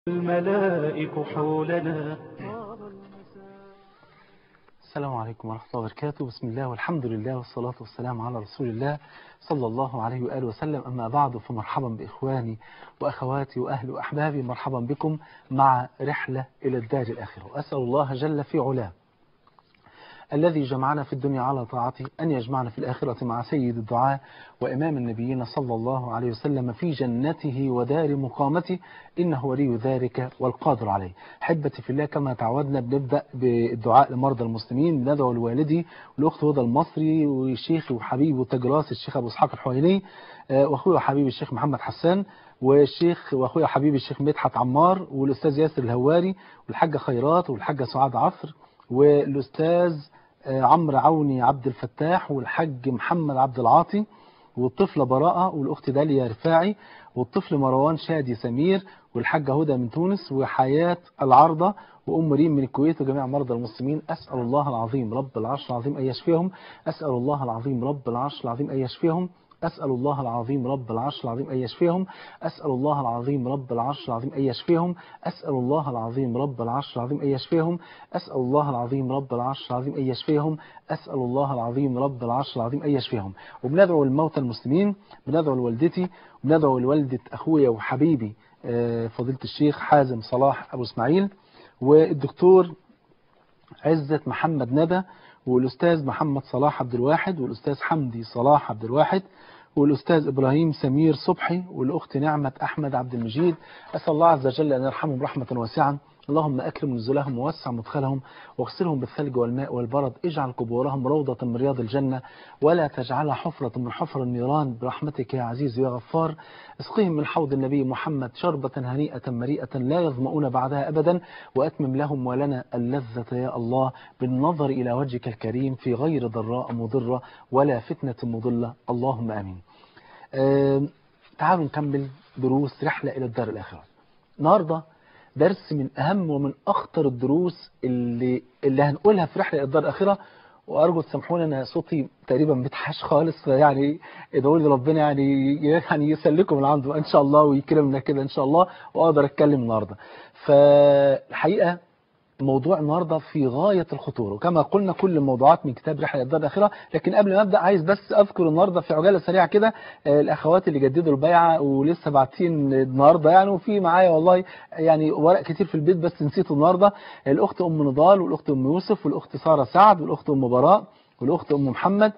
الملائك حولنا. السلام عليكم ورحمة الله وبركاته. بسم الله والحمد لله والصلاة والسلام على رسول الله صلى الله عليه وآله وسلم. أما بعد، فمرحبا بإخواني وأخواتي وأهلي وأحبابي، مرحبا بكم مع رحلة إلى الدار الآخرة. أسأل الله جل في علاه الذي جمعنا في الدنيا على طاعته أن يجمعنا في الآخرة مع سيد الدعاء وإمام النبيين صلى الله عليه وسلم في جنته ودار مقامته، إنه ولي ذلك والقادر عليه. حبتي في الله، كما تعودنا بنبدأ بالدعاء لمرضى المسلمين. بندعو لوالدي والأخت هدى المصري وشيخي وحبيبي وتجراس الشيخ أبو إسحاق الحويني، وأخوي وحبيبي الشيخ محمد حسان، والشيخ وأخوي وحبيبي الشيخ مدحت عمار، والأستاذ ياسر الهواري، والحاجة خيرات، والحاجة سعاد عصر، والأستاذ عمرو عوني عبد الفتاح، والحاج محمد عبد العاطي، والطفلة براءة، والأخت داليا رفاعي، والطفل مروان شادي سمير، والحاجة هدى من تونس، وحياة العارضة، وأم ريم من الكويت، وجميع مرضى المسلمين. أسأل الله العظيم رب العرش العظيم أن يشفيهم. أسأل الله العظيم رب العرش العظيم أن يشفيهم. أسأل الله العظيم رب العرش العظيم أن يشفيهم. أسأل الله العظيم رب العرش العظيم أن يشفيهم. أسأل الله العظيم رب العرش العظيم أن يشفيهم. أسأل الله العظيم رب العرش العظيم أن يشفيهم. أسأل الله العظيم رب العرش العظيم أن يشفيهم. وبندعو للموتى المسلمين، بندعو لوالدتي، وبندعو لوالدة أخويا وحبيبي فضيلة الشيخ حازم صلاح أبو إسماعيل، والدكتور عزت محمد ندى، والأستاذ محمد صلاح عبد الواحد، والأستاذ حمدي صلاح عبد الواحد، والأستاذ إبراهيم سمير صبحي، والأخت نعمة أحمد عبد المجيد. أسأل الله عز وجل أن يرحمهم رحمة واسعة. اللهم أكرم نزلهم ووسع مدخلهم واغسلهم بالثلج والماء والبرد. اجعل قبورهم روضة من رياض الجنة ولا تجعلها حفرة من حفر النيران برحمتك يا عزيز يا غفار. اسقهم من حوض النبي محمد شربة هنيئة مريئة لا يظمؤون بعدها أبدا، وأتمم لهم ولنا اللذة يا الله بالنظر إلى وجهك الكريم في غير ضراء مضرة ولا فتنة مضلة، اللهم آمين. تعالوا نكمل دروس رحلة إلى الدار الآخرة. النهاردة درس من أهم ومن أخطر الدروس اللي هنقولها في رحلة إلى الدار الآخرة، وأرجو تسامحوني أنا صوتي تقريبا بتحش خالص، فيعني ادعوا لي ربنا يعني يسلكم من عنده إن شاء الله ويكرمنا كده إن شاء الله وأقدر أتكلم النهاردة. فالحقيقة موضوع النهاردة في غاية الخطورة، وكما قلنا كل الموضوعات من كتاب رحلة الدار الآخرة. لكن قبل ما أبدأ عايز بس أذكر النهاردة في عجالة سريعة كده الأخوات اللي جددوا البيعة ولسه باعتين النهاردة يعني، وفي معايا والله يعني ورق كتير في البيت بس نسيته النهاردة. الأخت أم نضال، والأخت أم يوسف، والأخت سارة سعد، والأخت أم براء، والأخت أم محمد،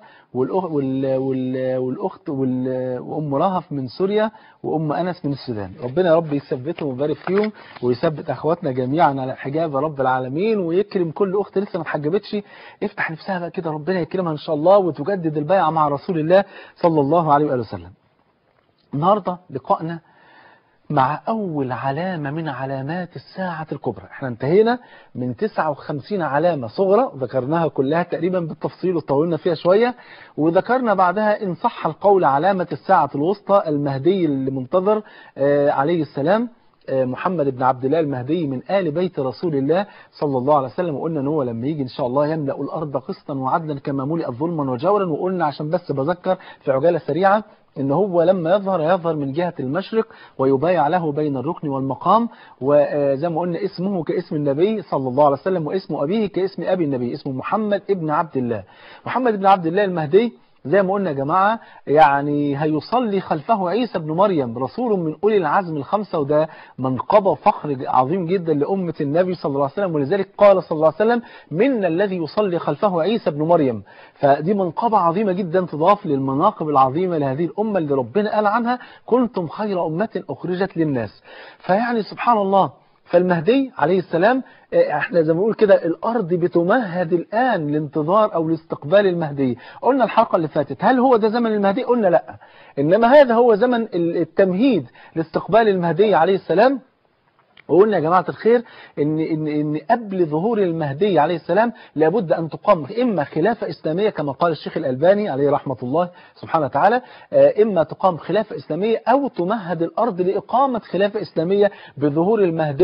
والأخت وأم رهف من سوريا، وأم أنس من السودان. ربنا يا رب يثبتهم ويبارك فيهم ويثبت أخواتنا جميعا على الحجاب يا رب العالمين، ويكرم كل أخت لسه ما اتحجبتش يفتح نفسها بقى كده، ربنا يكرمها إن شاء الله وتجدد البيعة مع رسول الله صلى الله عليه وآله وسلم. النهاردة لقائنا مع أول علامة من علامات الساعة الكبرى. احنا انتهينا من 59 علامة صغرى ذكرناها كلها تقريبا بالتفصيل وطولنا فيها شوية، وذكرنا بعدها إن صح القول علامة الساعة الوسطى المهدي المنتظر عليه السلام، محمد بن عبد الله المهدي من آل بيت رسول الله صلى الله عليه وسلم. وقلنا ان هو لما يجي ان شاء الله يملأ الأرض قسطا وعدلا كما ملئت ظلما وجورا. وقلنا عشان بس بذكر في عجالة سريعة ان هو لما يظهر من جهة المشرق ويبايع له بين الركن والمقام، وزي ما قلنا اسمه كاسم النبي صلى الله عليه وسلم، واسم أبيه كاسم أبي النبي، اسمه محمد ابن عبد الله. محمد ابن عبد الله المهدي زي ما قلنا يا جماعة يعني هيصلي خلفه عيسى بن مريم رسول من أولي العزم الخمسة، وده منقبة وفخر عظيم جدا لأمة النبي صلى الله عليه وسلم. ولذلك قال صلى الله عليه وسلم منا الذي يصلي خلفه عيسى بن مريم. فدي منقبة عظيمة جدا تضاف للمناقب العظيمة لهذه الأمة اللي ربنا قال عنها كنتم خير أمة أخرجت للناس. فيعني سبحان الله، فالمهدي عليه السلام احنا زي ما بنقول كده الارض بتمهد الان لانتظار او لاستقبال المهدي. قلنا الحلقه اللي فاتت هل هو ده زمن المهدي؟ قلنا لا، انما هذا هو زمن التمهيد لاستقبال المهدي عليه السلام. وقلنا يا جماعة الخير إن قبل ظهور المهدي عليه السلام لابد أن تقام إما خلافة إسلامية كما قال الشيخ الألباني عليه رحمة الله سبحانه وتعالى، إما تقام خلافة إسلامية أو تمهد الأرض لإقامة خلافة إسلامية بظهور المهدي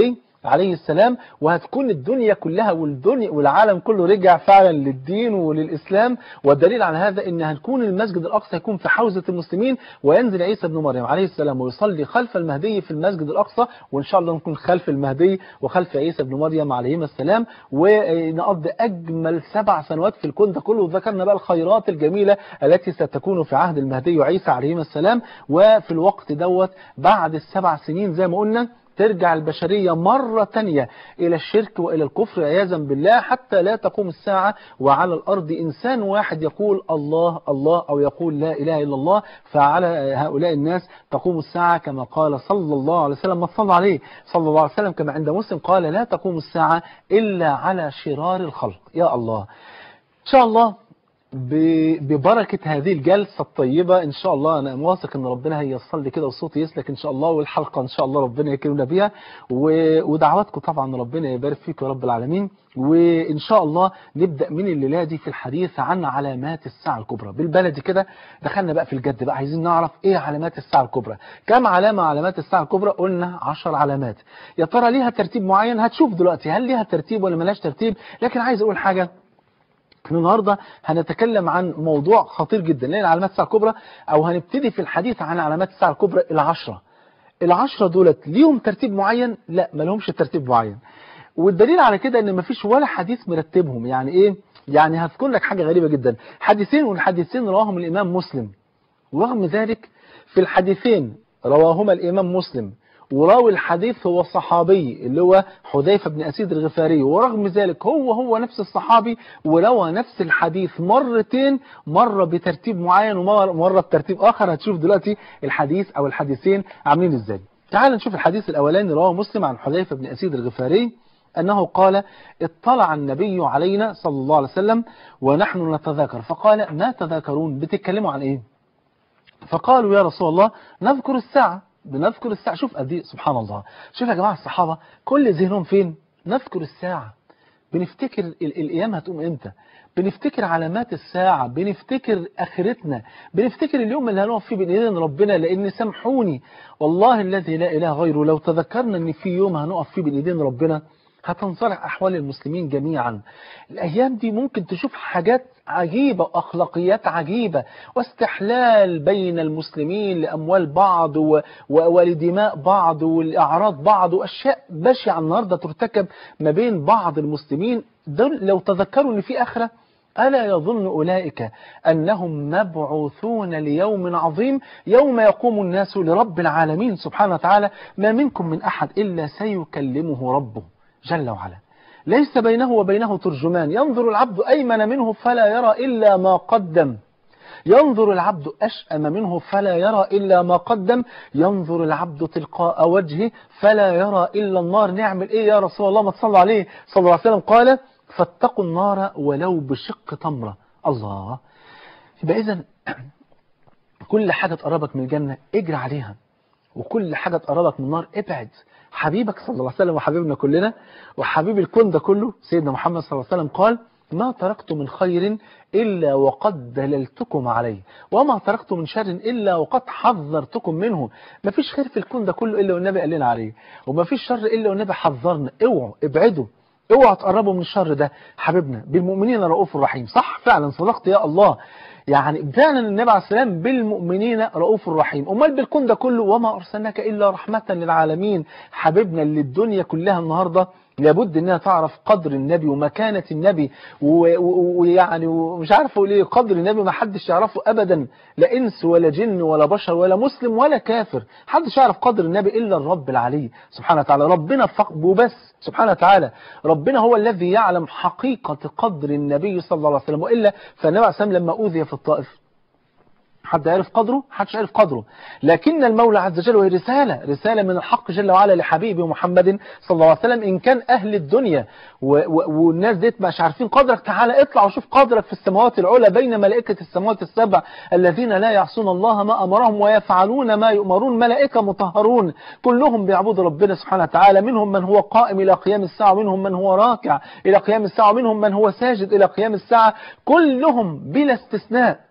عليه السلام، وهتكون الدنيا كلها والعالم كله رجع فعلا للدين وللإسلام. والدليل على هذا ان هنكون المسجد الأقصى يكون في حوزة المسلمين، وينزل عيسى بن مريم عليه السلام ويصلي خلف المهدي في المسجد الأقصى، وإن شاء الله نكون خلف المهدي وخلف عيسى بن مريم عليهما السلام، ونقضي أجمل 7 سنوات في الكون ده كله. وذكرنا بقى الخيرات الجميلة التي ستكون في عهد المهدي وعيسى عليهما السلام. وفي الوقت دوت بعد ال7 سنين زي ما قلنا ترجع البشرية مرة تانية إلى الشرك وإلى الكفر عياذا بالله، حتى لا تقوم الساعة وعلى الأرض إنسان واحد يقول الله الله أو يقول لا إله إلا الله. فعلى هؤلاء الناس تقوم الساعة كما قال صلى الله عليه وسلم، ما صلى عليه صلى الله عليه وسلم كما عند مسلم قال لا تقوم الساعة إلا على شرار الخلق. يا الله، إن شاء الله ببركة هذه الجلسة الطيبة إن شاء الله أنا واثق إن ربنا هيصل لي كده والصوت يسلك إن شاء الله، والحلقة إن شاء الله ربنا يكرمنا بيها، ودعواتكم طبعا ربنا يبارك فيكم يا رب العالمين. وإن شاء الله نبدأ من الليلة دي في الحديث عن علامات الساعة الكبرى. بالبلدي كده دخلنا بقى في الجد بقى، عايزين نعرف إيه علامات الساعة الكبرى. كم علامة علامات الساعة الكبرى؟ قلنا 10 علامات. يا ترى ليها ترتيب معين؟ هتشوف دلوقتي هل ليها ترتيب ولا ملاش ترتيب. لكن عايز أقول حاجة، احنا النهارده هنتكلم عن موضوع خطير جدا، لان علامات الساعه الكبرى، او هنبتدي في الحديث عن علامات الساعه الكبرى ال10 دولت ليهم ترتيب معين؟ لا، ما لهمش ترتيب معين. والدليل على كده ان مفيش ولا حديث مرتبهم. يعني ايه؟ يعني هذكر لك حاجه غريبه جدا، حديثين والحديثين رواهم الامام مسلم، ورغم ذلك في الحديثين رواهما الامام مسلم وراوي الحديث هو صحابي اللي هو حذيفة بن أسيد الغفاري، ورغم ذلك هو نفس الصحابي وروى نفس الحديث مرتين، مرة بترتيب معين ومرة بترتيب آخر. هتشوف دلوقتي الحديث أو الحديثين عاملين إزاي. تعال نشوف الحديث الأولاني رواه مسلم عن حذيفة بن أسيد الغفاري أنه قال اطلع النبي علينا صلى الله عليه وسلم ونحن نتذاكر فقال ما تذاكرون؟ بتتكلموا عن إيه؟ فقالوا يا رسول الله نذكر الساعة، بنذكر الساعة. شوف قد ايه سبحان الله. شوف يا جماعة الصحابة كل ذهنهم فين؟ نذكر الساعة، بنفتكر القيامة هتقوم امتى، بنفتكر علامات الساعة، بنفتكر آخرتنا، بنفتكر اليوم اللي هنقف فيه بين ايدين ربنا. لأن سامحوني والله الذي لا إله غيره، لو تذكرنا ان في يوم هنقف فيه بين ايدين ربنا هتنصلح أحوال المسلمين جميعا. الأيام دي ممكن تشوف حاجات عجيبة، أخلاقيات عجيبة، واستحلال بين المسلمين لأموال بعض ولدماء بعض والأعراض بعض، وأشياء بشعة النهاردة ترتكب ما بين بعض المسلمين. دول لو تذكروا أن في آخرة، ألا يظن أولئك أنهم مبعوثون ليوم عظيم يوم يقوم الناس لرب العالمين سبحانه وتعالى، ما منكم من أحد إلا سيكلمه ربه جل وعلا، ليس بينه وبينه ترجمان، ينظر العبد أيمن منه فلا يرى إلا ما قدم، ينظر العبد أشأم منه فلا يرى إلا ما قدم، ينظر العبد تلقاء وجهه فلا يرى إلا النار. نعمل إيه يا رسول الله؟ ما تصلى عليه صلى الله عليه وسلم. قال فاتقوا النار ولو بشق تمرة. الله. يبقى إذن كل حاجة تقربك من الجنة اجري عليها، وكل حاجة تقربك من النار ابعد. حبيبك صلى الله عليه وسلم وحبيبنا كلنا وحبيب الكون ده كله سيدنا محمد صلى الله عليه وسلم قال ما تركت من خير إلا وقد دللتكم عليه، وما تركت من شر إلا وقد حذرتكم منه. ما فيش خير في الكون ده كله إلا والنبي قال لنا عليه، وما فيش شر إلا والنبي حذرنا. اوعوا ابعدوا، اوعوا تقربوا من الشر ده. حبيبنا بالمؤمنين رؤوف رحيم. صح فعلا، صدقت يا الله. يعني فعلا النبي عليه السلام بالمؤمنين رؤوف رحيم. امال بالكون ده كله وما ارسلناك الا رحمه للعالمين. حبيبنا اللي الدنيا كلها النهارده لابد انها تعرف قدر النبي ومكانه النبي، ويعني ومش عارف اقول ايه، قدر النبي ما حدش يعرفه ابدا، لا انس ولا جن ولا بشر ولا مسلم ولا كافر، حدش يعرف قدر النبي الا الرب العلي سبحانه وتعالى. ربنا وبس سبحانه وتعالى، ربنا هو الذي يعلم حقيقه قدر النبي صلى الله عليه وسلم. والا فالنبي عليه السلام لما اوذي في الطائف حد يعرف قدره؟ حدش يعرف قدره. لكن المولى عز وجل وهي رسالة من الحق جل وعلا لحبيبه محمد صلى الله عليه وسلم. إن كان أهل الدنيا والناس ديت مش عارفين قدرك، تعالى اطلع وشوف قدرك في السماوات العلى بين ملائكة السماوات السبع الذين لا يعصون الله ما أمرهم ويفعلون ما يؤمرون، ملائكة مطهرون كلهم بيعبدوا ربنا سبحانه وتعالى، منهم من هو قائم إلى قيام الساعة، ومنهم من هو راكع إلى قيام الساعة، ومنهم من هو ساجد إلى قيام الساعة، كلهم بلا استثناء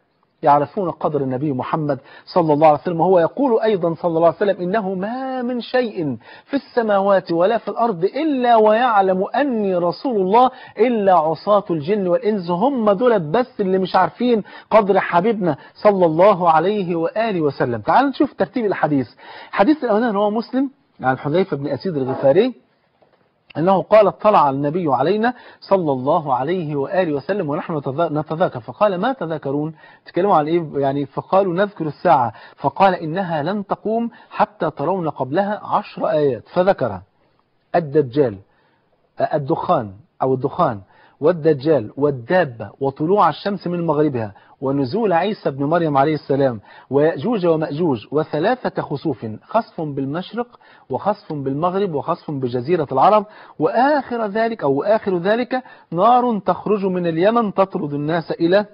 يعرفون قدر النبي محمد صلى الله عليه وسلم. وهو يقول أيضا صلى الله عليه وسلم إنه ما من شيء في السماوات ولا في الأرض إلا ويعلم أني رسول الله إلا عصاة الجن والإنس، هم دول بس اللي مش عارفين قدر حبيبنا صلى الله عليه وآله وسلم. تعالوا نشوف ترتيب الحديث. حديث الأولاني هو مسلم عن حذيفة بن أسيد الغفاري أنه قال اطلع النبي علينا صلى الله عليه وآله وسلم ونحن نتذاكر، فقال ما تذاكرون؟ تكلموا عن إيه يعني؟ فقالوا نذكر الساعة، فقال إنها لن تقوم حتى ترون قبلها 10 آيات، فذكر الدجال، الدخان أو الدخان، والدجال، والدابة، وطلوع الشمس من مغربها، ونزول عيسى بن مريم عليه السلام، ويأجوج ومأجوج، وثلاثة خسوف، خسف بالمشرق وخسف بالمغرب وخسف بجزيرة العرب، وآخر ذلك نار تخرج من اليمن تطرد الناس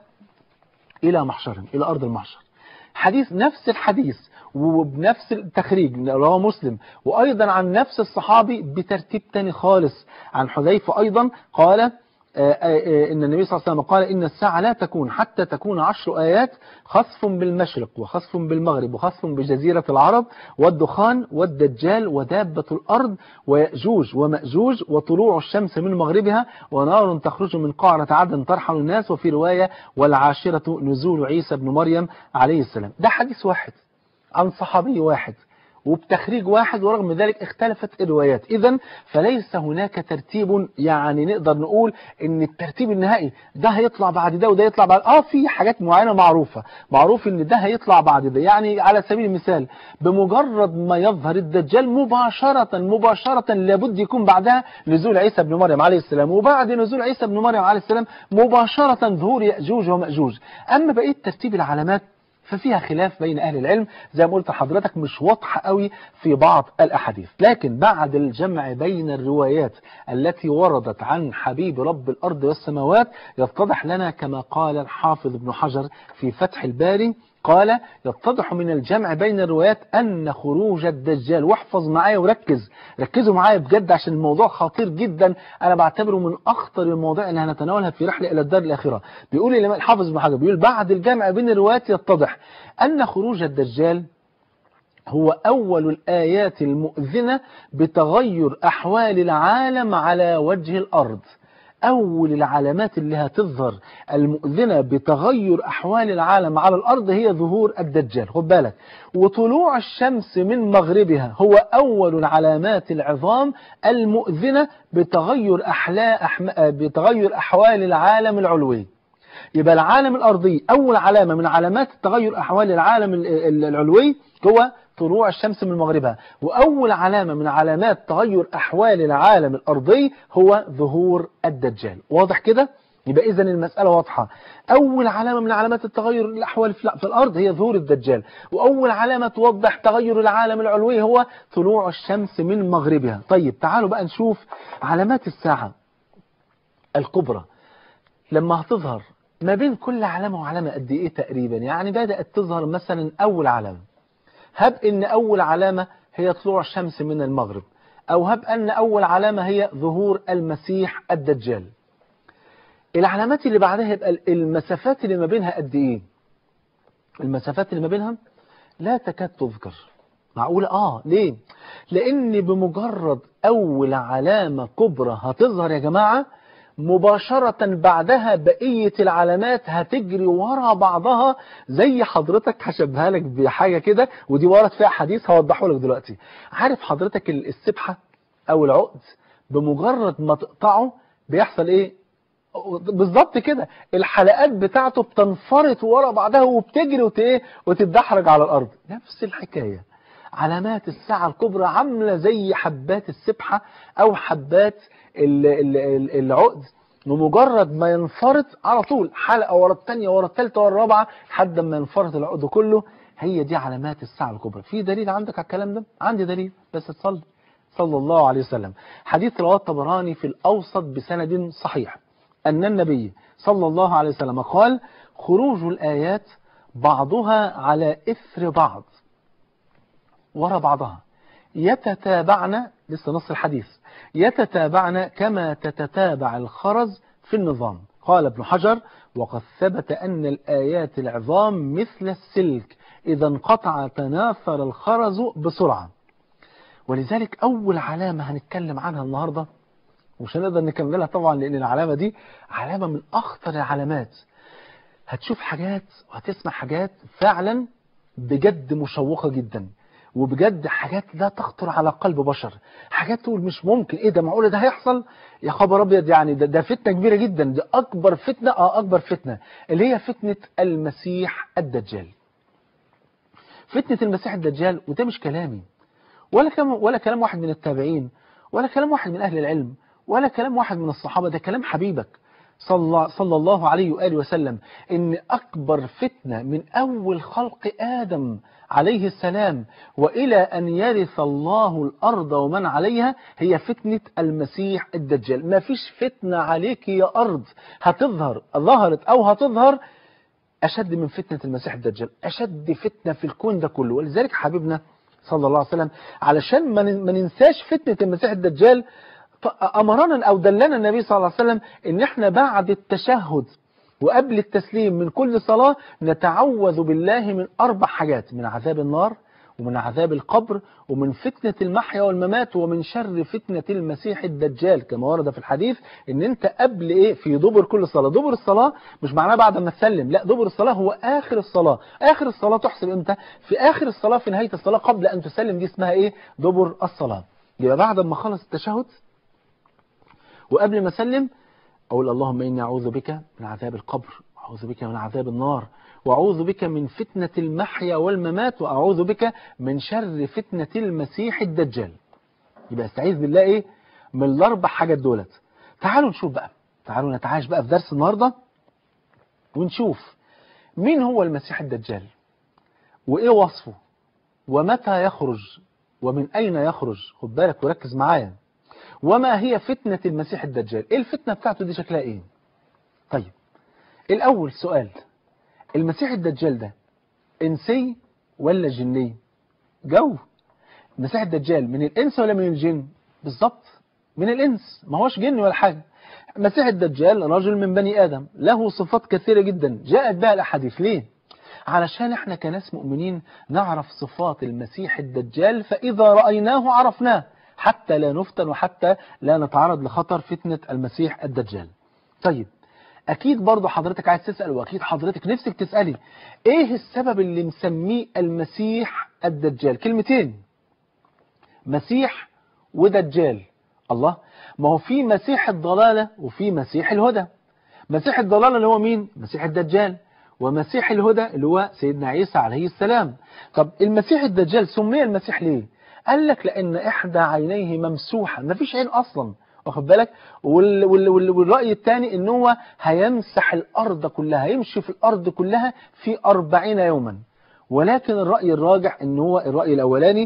إلى محشرهم، إلى أرض المحشر. حديث نفس الحديث وبنفس التخريج رواه مسلم، وأيضا عن نفس الصحابي بترتيب تاني خالص عن حذيفة أيضا قال إن النبي صلى الله عليه وسلم قال إن الساعة لا تكون حتى تكون 10 آيات، خسف بالمشرق وخسف بالمغرب وخسف بجزيرة العرب، والدخان، والدجال، ودابة الأرض، ويأجوج ومأجوج، وطلوع الشمس من مغربها، ونار تخرج من قعرة عدن ترحل الناس، وفي رواية والعاشرة نزول عيسى بن مريم عليه السلام. ده حديث واحد عن صحابي واحد وبتخريج واحد، ورغم ذلك اختلفت الروايات. إذن فليس هناك ترتيب يعني نقدر نقول ان الترتيب النهائي ده هيطلع بعد ده وده يطلع بعد في حاجات معينة معروف ان ده هيطلع بعد ده. يعني على سبيل المثال بمجرد ما يظهر الدجال مباشرة لابد يكون بعدها نزول عيسى بن مريم عليه السلام، وبعد نزول عيسى بن مريم عليه السلام مباشرة ظهور يأجوج ومأجوج. أما بقية ترتيب العلامات ففيها خلاف بين أهل العلم، زي ما قلت لحضرتك مش واضحة قوي في بعض الأحاديث. لكن بعد الجمع بين الروايات التي وردت عن حبيب رب الأرض والسماوات يتضح لنا كما قال الحافظ ابن حجر في فتح الباري، قال يتضح من الجمع بين الروايات أن خروج الدجال، واحفظ معايا ركزوا معايا بجد عشان الموضوع خطير جدا، أنا بعتبره من أخطر المواضيع اللي هنتناولها في رحلة إلى الدار الآخرة. بيقول الإمام الحافظ ابن حجر بيقول بعد الجمع بين الروايات يتضح أن خروج الدجال هو أول الآيات المؤذنة بتغير أحوال العالم على وجه الأرض. أول العلامات اللي هتظهر المؤذنة بتغير أحوال العالم على الأرض هي ظهور الدجال، خد بالك. وطلوع الشمس من مغربها هو أول العلامات العظام المؤذنة بتغير أحوال العالم العلوي. يبقى العالم الأرضي أول علامة من علامات تغير أحوال العالم العلوي هو طلوع الشمس من مغربها، وأول علامة من علامات تغير أحوال العالم الأرضي هو ظهور الدجال. واضح كده؟ يبقى إذن المسألة واضحة. أول علامة من علامات التغير الأحوال في الأرض هي ظهور الدجال، وأول علامة توضح تغير العالم العلوي هو طلوع الشمس من مغربها. طيب تعالوا بقى نشوف علامات الساعة الكبرى لما هتظهر ما بين كل علامة وعلامة قد إيه تقريبا. يعني بدأت تظهر مثلا أول علامة، هب إن أول علامة هي طلوع الشمس من المغرب، أو هب أن أول علامة هي ظهور المسيح الدجال. العلامات اللي بعدها يبقى المسافات اللي ما بينها قد إيه؟ المسافات اللي ما بينها لا تكاد تذكر. معقولة؟ ليه؟ لأن بمجرد أول علامة كبرى هتظهر يا جماعة مباشرة بعدها بقية العلامات هتجري ورا بعضها. زي حضرتك هشبهها لك بحاجة كده، ودي ورد فيها حديث هوضحه لك دلوقتي. عارف حضرتك السبحة أو العقد بمجرد ما تقطعه بيحصل إيه؟ بالظبط كده، الحلقات بتاعته بتنفرط ورا بعضها وبتجري وتتدحرج على الأرض. نفس الحكاية علامات الساعة الكبرى عاملة زي حبات السبحة أو حبات العقد، بمجرد ما ينفرط على طول حلقة ورا الثانية ورا الثالثة ورا الرابعة لحد ما ينفرط العقد كله. هي دي علامات الساعة الكبرى. في دليل عندك على الكلام ده؟ عندي دليل، بس تصلي صلى الله عليه وسلم. حديث رواه الطبراني في الأوسط بسند صحيح أن النبي صلى الله عليه وسلم قال خروج الآيات بعضها على إثر بعض ورا بعضها يتتابعن، لسه نص الحديث، يتتابعن كما تتتابع الخرز في النظام. قال ابن حجر وقد ثبت أن الآيات العظام مثل السلك إذا انقطع تناثر الخرز بسرعة. ولذلك أول علامة هنتكلم عنها النهاردة، ومش هنقدر نكملها طبعا لأن العلامة دي علامة من أخطر العلامات. هتشوف حاجات وهتسمع حاجات فعلا بجد مشوقة جدا، وبجد حاجات لا تخطر على قلب بشر، حاجات تقول مش ممكن، ايه ده، معقول ده هيحصل؟ يا خبر ابيض، يعني ده فتنة كبيرة جدا، دي اكبر فتنة، اكبر فتنة اللي هي فتنة المسيح الدجال. فتنة المسيح الدجال، وده مش كلامي ولا كلام واحد من التابعين ولا كلام واحد من اهل العلم ولا كلام واحد من الصحابة، ده كلام حبيبك صلى الله عليه وآله وسلم، إن أكبر فتنة من أول خلق آدم عليه السلام وإلى أن يرث الله الأرض ومن عليها هي فتنة المسيح الدجال. ما فيش فتنة عليك يا أرض ظهرت أو هتظهر أشد من فتنة المسيح الدجال، أشد فتنة في الكون ده كله. ولذلك حبيبنا صلى الله عليه وسلم علشان ما ننساش فتنة المسيح الدجال أمرنا أو دلنا النبي صلى الله عليه وسلم إن إحنا بعد التشهد وقبل التسليم من كل صلاة نتعوذ بالله من 4 حاجات: من عذاب النار، ومن عذاب القبر، ومن فتنة المحيا والممات، ومن شر فتنة المسيح الدجال، كما ورد في الحديث إن أنت قبل إيه في دبر كل صلاة. دبر الصلاة مش معناه بعد ما تسلم، لا، دبر الصلاة هو آخر الصلاة. آخر الصلاة تحسب إمتى؟ في آخر الصلاة، في نهاية الصلاة قبل أن تسلم، دي اسمها إيه؟ دبر الصلاة. يبقى بعد ما خلص التشهد وقبل ما أسلم أقول اللهم إني أعوذ بك من عذاب القبر، وأعوذ بك من عذاب النار، وأعوذ بك من فتنة المحيا والممات، وأعوذ بك من شر فتنة المسيح الدجال. يبقى استعيذ بالله إيه؟ من ال4 حاجات دولت. تعالوا نشوف بقى، تعالوا نتعايش بقى في درس النهاردة ونشوف مين هو المسيح الدجال، وإيه وصفه، ومتى يخرج، ومن أين يخرج. خد بالك وركز معايا. وما هي فتنة المسيح الدجال؟ ايه الفتنة بتاعته دي، شكلها ايه؟ طيب الاول سؤال، المسيح الدجال ده انسي ولا جني؟ جو. المسيح الدجال من الانس ولا من الجن؟ بالظبط من الانس، ما هوش جن ولا حاجة. المسيح الدجال رجل من بني آدم له صفات كثيرة جدا جاءت بها الأحاديث. ليه؟ علشان احنا كناس مؤمنين نعرف صفات المسيح الدجال، فإذا رأيناه عرفناه، حتى لا نفتن وحتى لا نتعرض لخطر فتنة المسيح الدجال. طيب أكيد برضو حضرتك عايز تسأل، وأكيد حضرتك نفسك تسألي إيه السبب اللي مسميه المسيح الدجال؟ كلمتين، مسيح ودجال. الله، ما هو في مسيح الضلالة وفي مسيح الهدى. مسيح الضلالة اللي هو مين؟ مسيح الدجال. ومسيح الهدى اللي هو سيدنا عيسى عليه السلام. طب المسيح الدجال سمي المسيح ليه؟ قال لك لأن إحدى عينيه ممسوحة، ما فيش عين أصلا، واخد بالك؟ والرأي الثاني إن هو هيمسح الأرض كلها، هيمشي في الأرض كلها في 40 يوما. ولكن الرأي الراجح إن هو الرأي الأولاني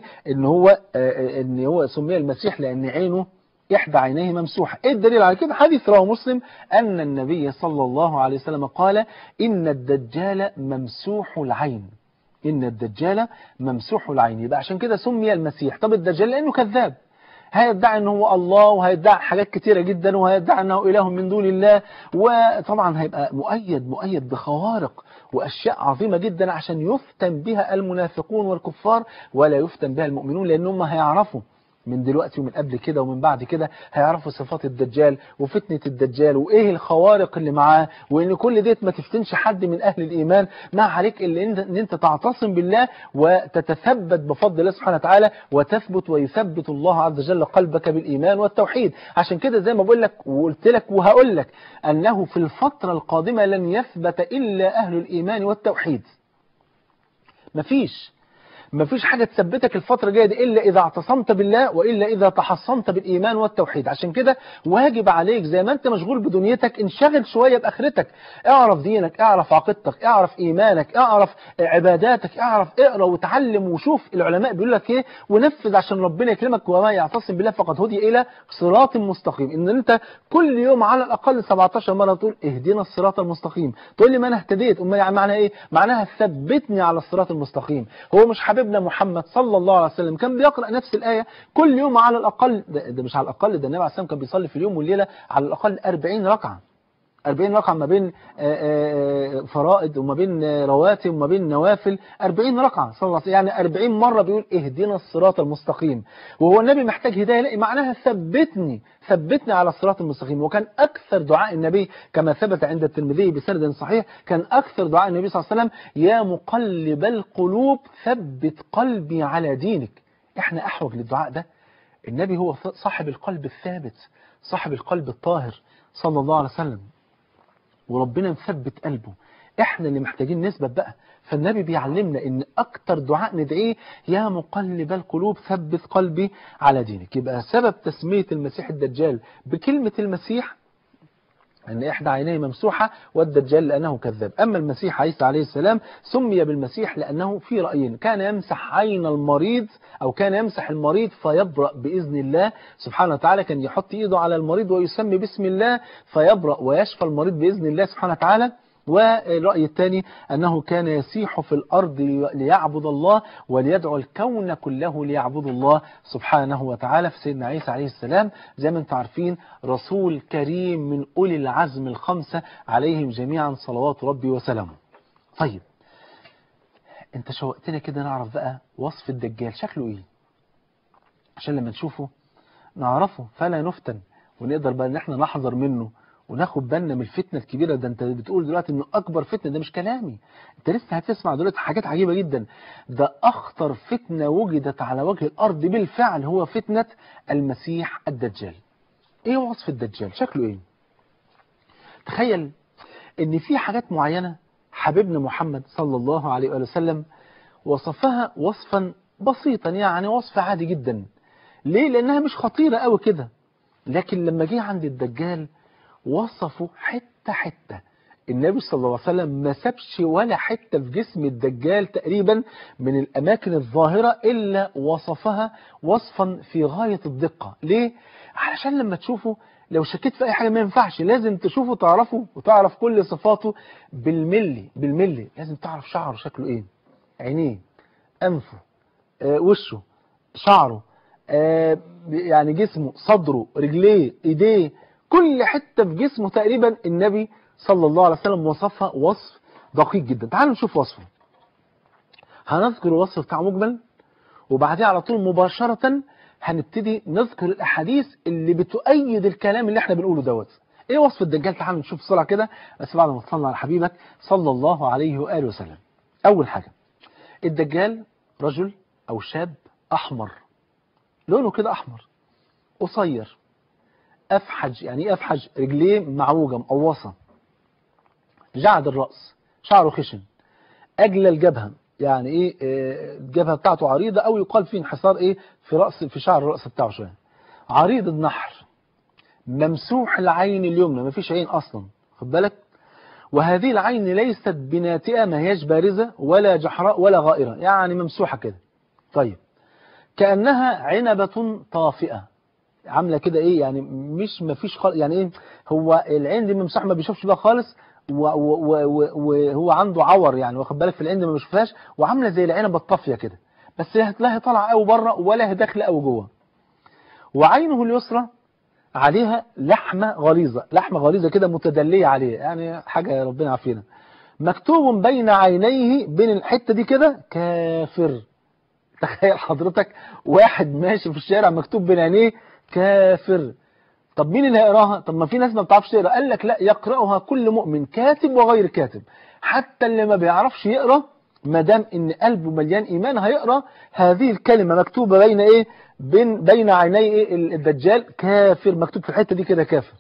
إن هو سمي المسيح لأن عينه إحدى عينيه ممسوحة. إيه الدليل على كده؟ حديث رواه مسلم أن النبي صلى الله عليه وسلم قال إن الدجال ممسوح العين. إن الدجال ممسوح العين. يبقى عشان كده سمي المسيح. طب الدجال لأنه كذاب، هيدعي أنه هو الله، وهيدعي حاجات كتيرة جدا، وهيدعي أنه إله من دون الله، وطبعا هيبقى مؤيد بخوارق وأشياء عظيمة جدا عشان يفتن بها المنافقون والكفار ولا يفتن بها المؤمنون، لأنهم هيعرفوا من دلوقتي ومن قبل كده ومن بعد كده، هيعرفوا صفات الدجال وفتنة الدجال وإيه الخوارق اللي معاه، وإن كل ديت ما تفتنش حد من أهل الإيمان. ما عليك إلا إن أنت تعتصم بالله وتتثبت بفضل الله سبحانه وتعالى، وتثبت ويثبت الله عز وجل قلبك بالإيمان والتوحيد. عشان كده زي ما بقول لك وقلت لك وهقول لك أنه في الفترة القادمة لن يثبت إلا أهل الإيمان والتوحيد. مفيش حاجة تثبتك الفترة الجاية دي إلا إذا اعتصمت بالله، وإلا إذا تحصنت بالإيمان والتوحيد. عشان كده واجب عليك زي ما أنت مشغول بدنيتك انشغل شوية بآخرتك. اعرف دينك، اعرف عقيدتك، اعرف إيمانك، اعرف عباداتك، اقرأ وتعلم وشوف العلماء بيقول لك إيه ونفذ عشان ربنا يكرمك. وما يعتصم بالله فقد هدي إلى صراط مستقيم. إن أنت كل يوم على الأقل 17 مرة تقول اهدنا الصراط المستقيم. تقول لي ما أنا اهتديت، معناها إيه؟ معناها ثبتني على الصراط المستقيم. هو مش حبيبنا محمد صلى الله عليه وسلم كان بيقرأ نفس الآية كل يوم على الأقل؟ ده مش على الأقل، ده النبي عليه الصلاة والسلام كان بيصلي في اليوم والليلة على الأقل 40 ركعة. 40 ركعة ما بين فرائض وما بين رواتب وما بين نوافل، 40 ركعة صلى الله عليه وسلم، يعني 40 مرة بيقول اهدنا الصراط المستقيم. وهو النبي محتاج هداية؟ لا، معناها ثبتني على الصراط المستقيم. وكان أكثر دعاء النبي كما ثبت عند الترمذي بسند صحيح، كان أكثر دعاء النبي صلى الله عليه وسلم يا مقلب القلوب ثبت قلبي على دينك. احنا أحوج للدعاء ده. النبي هو صاحب القلب الثابت، صاحب القلب الطاهر صلى الله عليه وسلم، وربنا مثبت قلبه. احنا اللي محتاجين نثبت بقى. فالنبي بيعلمنا ان اكتر دعاء ندعيه يا مقلب القلوب ثبت قلبي على دينك. يبقى سبب تسمية المسيح الدجال بكلمة المسيح أن إحدى عينيه ممسوحة، والدجال لأنه كذاب. أما المسيح عيسى عليه السلام سمي بالمسيح لأنه في رأيين: كان يمسح عين المريض، أو كان يمسح المريض فيبرأ بإذن الله سبحانه وتعالى، كان يحط إيده على المريض ويسمي باسم الله فيبرأ ويشفى المريض بإذن الله سبحانه وتعالى. والرأي الثاني أنه كان يسيح في الأرض ليعبد الله وليدعو الكون كله ليعبد الله سبحانه وتعالى. في سيدنا عيسى عليه السلام زي ما انتم عارفين رسول كريم من أولي العزم الخمسة عليهم جميعا صلوات ربي وسلامه. طيب انت شوقتنا كده نعرف بقى وصف الدجال شكله ايه، عشان لما نشوفه نعرفه فلا نفتن، ونقدر بقى ان احنا نحذر منه وناخد بالنا من الفتنة الكبيرة. ده انت بتقول دلوقتي انه اكبر فتنة، ده مش كلامي، انت لسه هتسمع دلوقتي حاجات عجيبة جدا. ده اخطر فتنة وجدت على وجه الارض بالفعل هو فتنة المسيح الدجال. ايه وصف الدجال شكله ايه؟ تخيل ان في حاجات معينة حبيبنا محمد صلى الله عليه وآله وسلم وصفها وصفا بسيطا، يعني وصف عادي جدا. ليه؟ لانها مش خطيرة قوي كده. لكن لما جه عند الدجال وصفوا حتة حتة. النبي صلى الله عليه وسلم ما سابش ولا حتة في جسم الدجال تقريبا من الأماكن الظاهرة إلا وصفها وصفا في غاية الدقة. ليه؟ علشان لما تشوفه لو شكيت في أي حاجة ما ينفعش، لازم تشوفه تعرفه وتعرف كل صفاته بالملي. لازم تعرف شعره شكله إيه، عينيه، أنفه، وشه، شعره، يعني جسمه، صدره، رجليه، ايديه، كل حتة في جسمه تقريبا النبي صلى الله عليه وسلم وصفها وصف دقيق جدا. تعالوا نشوف وصفه. هنذكر الوصف بتاعه مجمل، وبعدها على طول مباشرة هنبتدي نذكر الأحاديث اللي بتؤيد الكلام اللي احنا بنقوله دوت. ايه وصف الدجال؟ تعالوا نشوف بسرعة كده، بس بعد ما تصلي على حبيبك صلى الله عليه وآله وسلم. أول حاجة، الدجال رجل أو شاب أحمر، لونه كده أحمر، قصير، أفحج. يعني إيه أفحج؟ رجليه معوجة مقوصة، جعد الرأس، شعره خشن، أجل الجبهة، يعني إيه الجبهة بتاعته عريضة، أو يقال فيه انحسار إيه في شعر الرأس بتاعه شوية، عريض النحر، ممسوح العين اليمنى، مفيش عين أصلا، خد بالك. وهذه العين ليست بناتئة، ما هيش بارزة ولا جحراء ولا غائرة، يعني ممسوحة كده. طيب، كأنها عنبة طافئة، عامله كده ايه، يعني مش مفيش يعني ايه، هو العين دي ممسوحه ما بيشوفش بقى خالص، وهو عنده عور، يعني واخد بالك في العين دي ما بيشوفهاش، وعامله زي العنبه الطافيه كده، بس لا هي طالعه قوي بره ولا هي داخله قوي جوه. وعينه اليسرى عليها لحمه غليظه كده متدليه عليها، يعني حاجه ربنا يعافينا. مكتوب بين عينيه، بين الحته دي كده، كافر. تخيل حضرتك واحد ماشي في الشارع مكتوب بين عينيه كافر. طب مين اللي هيقراها؟ طب ما في ناس ما بتعرفش تقرا. قال لك لا، يقراها كل مؤمن، كاتب وغير كاتب، حتى اللي ما بيعرفش يقرا ما دام ان قلبه مليان ايمان هيقرا هذه الكلمه مكتوبه بين ايه، بين عيني ايه الدجال، كافر، مكتوب في الحته دي كده كافر.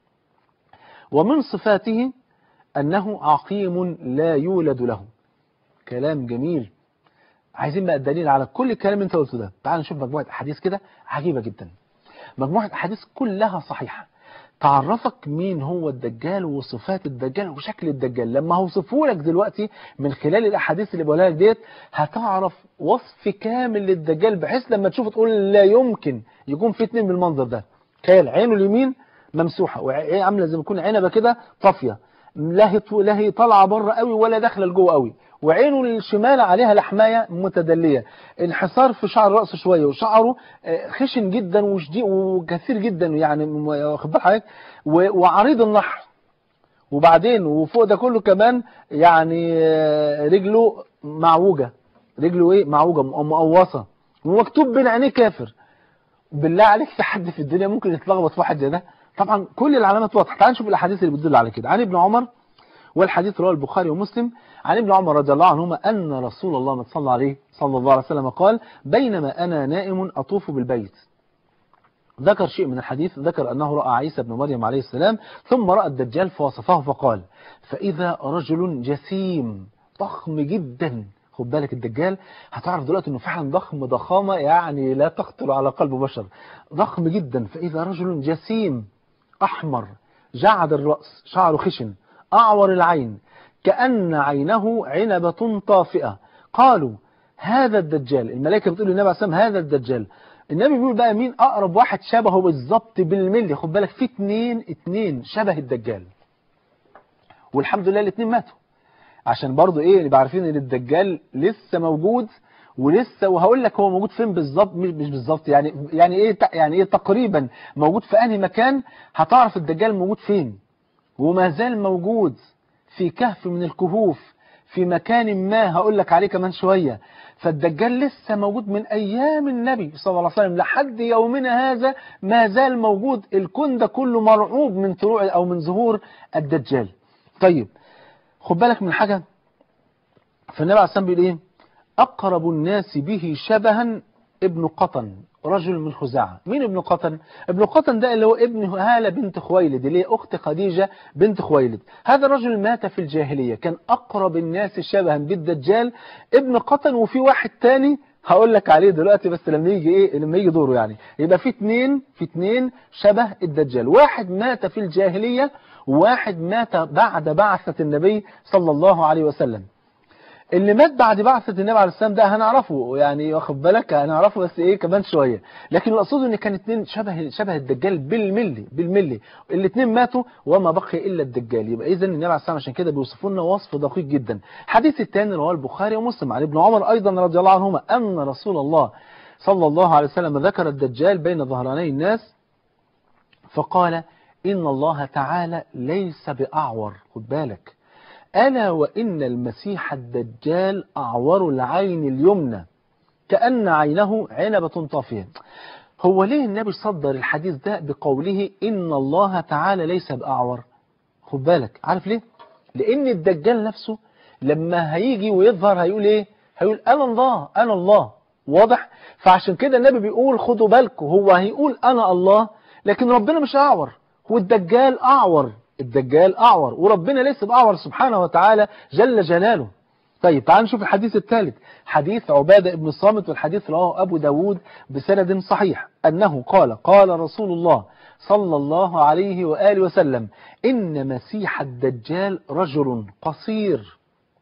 ومن صفاته انه عقيم لا يولد له. كلام جميل. عايزين بقى الدليل على كل الكلام اللي انت قلته ده. تعال نشوف مجموعه احاديث كده عجيبه جدا، مجموعة أحاديث كلها صحيحة تعرفك مين هو الدجال وصفات الدجال وشكل الدجال. لما هوصفه لك دلوقتي من خلال الأحاديث اللي بقولها لك ديت هتعرف وصف كامل للدجال، بحيث لما تشوفه تقول لا يمكن يكون في اتنين بالمنظر ده. تخيل عينه اليمين ممسوحة وعاملة زي ما يكون عنبة كده طافية، لا هي طالعة بره قوي ولا داخلة لجوه قوي، وعينه الشمال عليها لحماية متدلية، انحسار في شعر رأسه شوية، وشعره خشن جدا وشديد وكثير جدا، يعني واخد بالك حضرتك، وعريض النحر، وبعدين وفوق ده كله كمان يعني رجله معوجة، رجله ايه معوجة مقوصة، ومكتوب بين عينيه كافر. بالله عليك في حد في الدنيا ممكن يتلخبط في واحد زي ده؟ طبعا كل العلامات واضحة. تعال نشوف الاحاديث اللي بتدل على كده. عن ابن عمر، والحديث رواه البخاري ومسلم، عن ابن عمر رضي الله عنهما أن رسول الله ما صلى عليه صلى الله عليه وسلم قال: بينما أنا نائم أطوف بالبيت. ذكر شيء من الحديث، ذكر أنه رأى عيسى بن مريم عليه السلام، ثم رأى الدجال فوصفه فقال: فإذا رجل جسيم ضخم جدا. خد بالك الدجال هتعرف دلوقتي انه فعلا ضخم ضخامة يعني لا تخطر على قلب بشر، ضخم جدا. فإذا رجل جسيم أحمر جعد الرأس، شعره خشن، أعور العين، كأن عينه عنبة طافئة. قالوا: هذا الدجال. الملائكة بتقول للنبي عليه الصلاة والسلام: هذا الدجال. النبي بيقول بقى مين أقرب واحد شبهه بالظبط بالملي؟ خد بالك في اتنين شبه الدجال، والحمد لله الاتنين ماتوا. عشان برضو ايه نبقى عارفين ان الدجال لسه موجود ولسه، وهقول لك هو موجود فين بالظبط، مش بالظبط يعني ايه تقريبا موجود في انهي مكان. هتعرف الدجال موجود فين، وما زال موجود في كهف من الكهوف في مكان ما هقول لك عليه كمان شوية. فالدجال لسه موجود من أيام النبي صلى الله عليه وسلم لحد يومنا هذا، ما زال موجود. الكون ده كله مرعوب من طلوع أو من ظهور الدجال. طيب خد بالك من حاجة، فالنبي عليه الصلاة والسلام بيقول إيه؟ أقرب الناس به شبها ابن قطن، رجل من خزاعة. مين ابن قطن؟ ابن قطن ده اللي هو ابن هالة بنت خويلد، اللي هي أخت خديجة بنت خويلد. هذا الرجل مات في الجاهلية، كان أقرب الناس شبها بالدجال ابن قطن. وفي واحد تاني هقول لك عليه دلوقتي، بس لما يجي دوره يعني. يبقى في اتنين شبه الدجال، واحد مات في الجاهلية وواحد مات بعد بعثة النبي صلى الله عليه وسلم. اللي مات بعد بعثة النبي عليه السلام ده هنعرفه يعني، واخد بالك هنعرفه بس ايه كمان شوية. لكن الاقصد ان كان اتنين شبه الدجال بالملي. الاتنين ماتوا وما بقي الا الدجال. يبقى اذا النبي عليه السلام عشان كده بيوصفوا لنا وصف دقيق جدا. الحديث الثاني رواه البخاري ومسلم عن ابن عمر ايضا رضي الله عنهما ان رسول الله صلى الله عليه وسلم ذكر الدجال بين ظهراني الناس فقال: ان الله تعالى ليس بأعور. خد بالك، ألا وإن المسيح الدجال أعور العين اليمنى كأن عينه عنبة طافية. هو ليه النبي صدر الحديث ده بقوله إن الله تعالى ليس بأعور؟ خد بالك، عارف ليه؟ لأن الدجال نفسه لما هيجي ويظهر هيقول إيه؟ هيقول أنا الله أنا الله. واضح؟ فعشان كده النبي بيقول خدوا بالكم، هو هيقول أنا الله لكن ربنا مش أعور، والدجال أعور. الدجال أعور وربنا ليس بأعور سبحانه وتعالى جل جلاله. طيب تعال نشوف الحديث الثالث، حديث عبادة بن الصامت، والحديث رواه أبو داود بسند صحيح أنه قال رسول الله صلى الله عليه وآله وسلم: إن مسيح الدجال رجل قصير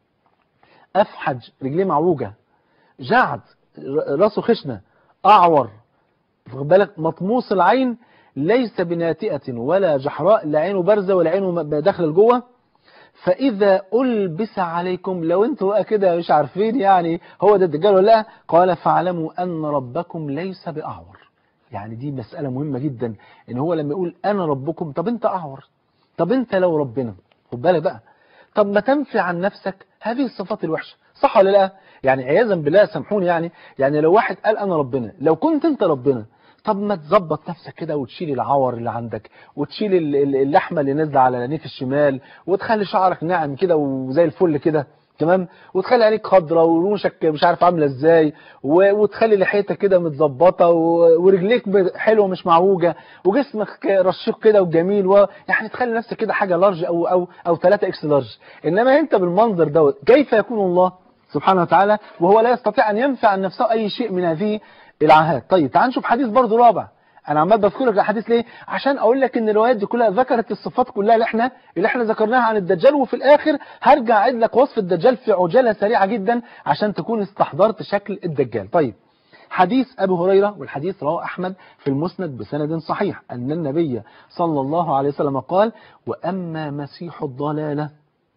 أفحج، رجليه معوجة، جعد، راسه خشنة، أعور، واخد بالك، مطموس العين، ليس بناتئة ولا جحراء، لا عينه بارزة ولا عينه داخل لجوه. فإذا ألبس عليكم، لو انتوا كده مش عارفين يعني هو ده الدجال ولا لا، قال: فاعلموا أن ربكم ليس بأعور. يعني دي مسألة مهمة جدا، إن هو لما يقول أنا ربكم، طب أنت أعور، طب أنت لو ربنا، خد بالك بقى، طب ما تنفي عن نفسك هذه الصفات الوحشة، صح ولا لا؟ يعني عياذا بالله سامحوني يعني لو واحد قال أنا ربنا، لو كنت أنت ربنا، طب ما تظبط نفسك كده وتشيل العور اللي عندك، وتشيل اللحمة اللي نازله على عينيك الشمال، وتخلي شعرك ناعم كده وزي الفل كده تمام، وتخلي عينيك خضرة ورموشك مش عارف عامله ازاي، وتخلي لحيتك كده متظبطه، ورجليك حلوه مش معوجه، وجسمك رشيق كده وجميل، يعني تخلي نفسك كده حاجه لارج او 3 اكس لارج. انما انت بالمنظر دوت كيف يكون الله سبحانه وتعالى وهو لا يستطيع ان ينفع عن نفسه اي شيء من هذه العاهات؟ طيب تعال نشوف حديث برضو رابع. انا عمال بذكر لك الحديث ليه؟ عشان اقول لك ان الروايات دي كلها ذكرت الصفات كلها اللي احنا ذكرناها عن الدجال، وفي الاخر هرجع اعيد لك وصف الدجال في عجاله سريعه جدا عشان تكون استحضرت شكل الدجال. طيب حديث ابي هريره، والحديث رواه احمد في المسند بسند صحيح ان النبي صلى الله عليه وسلم قال: واما مسيح الضلاله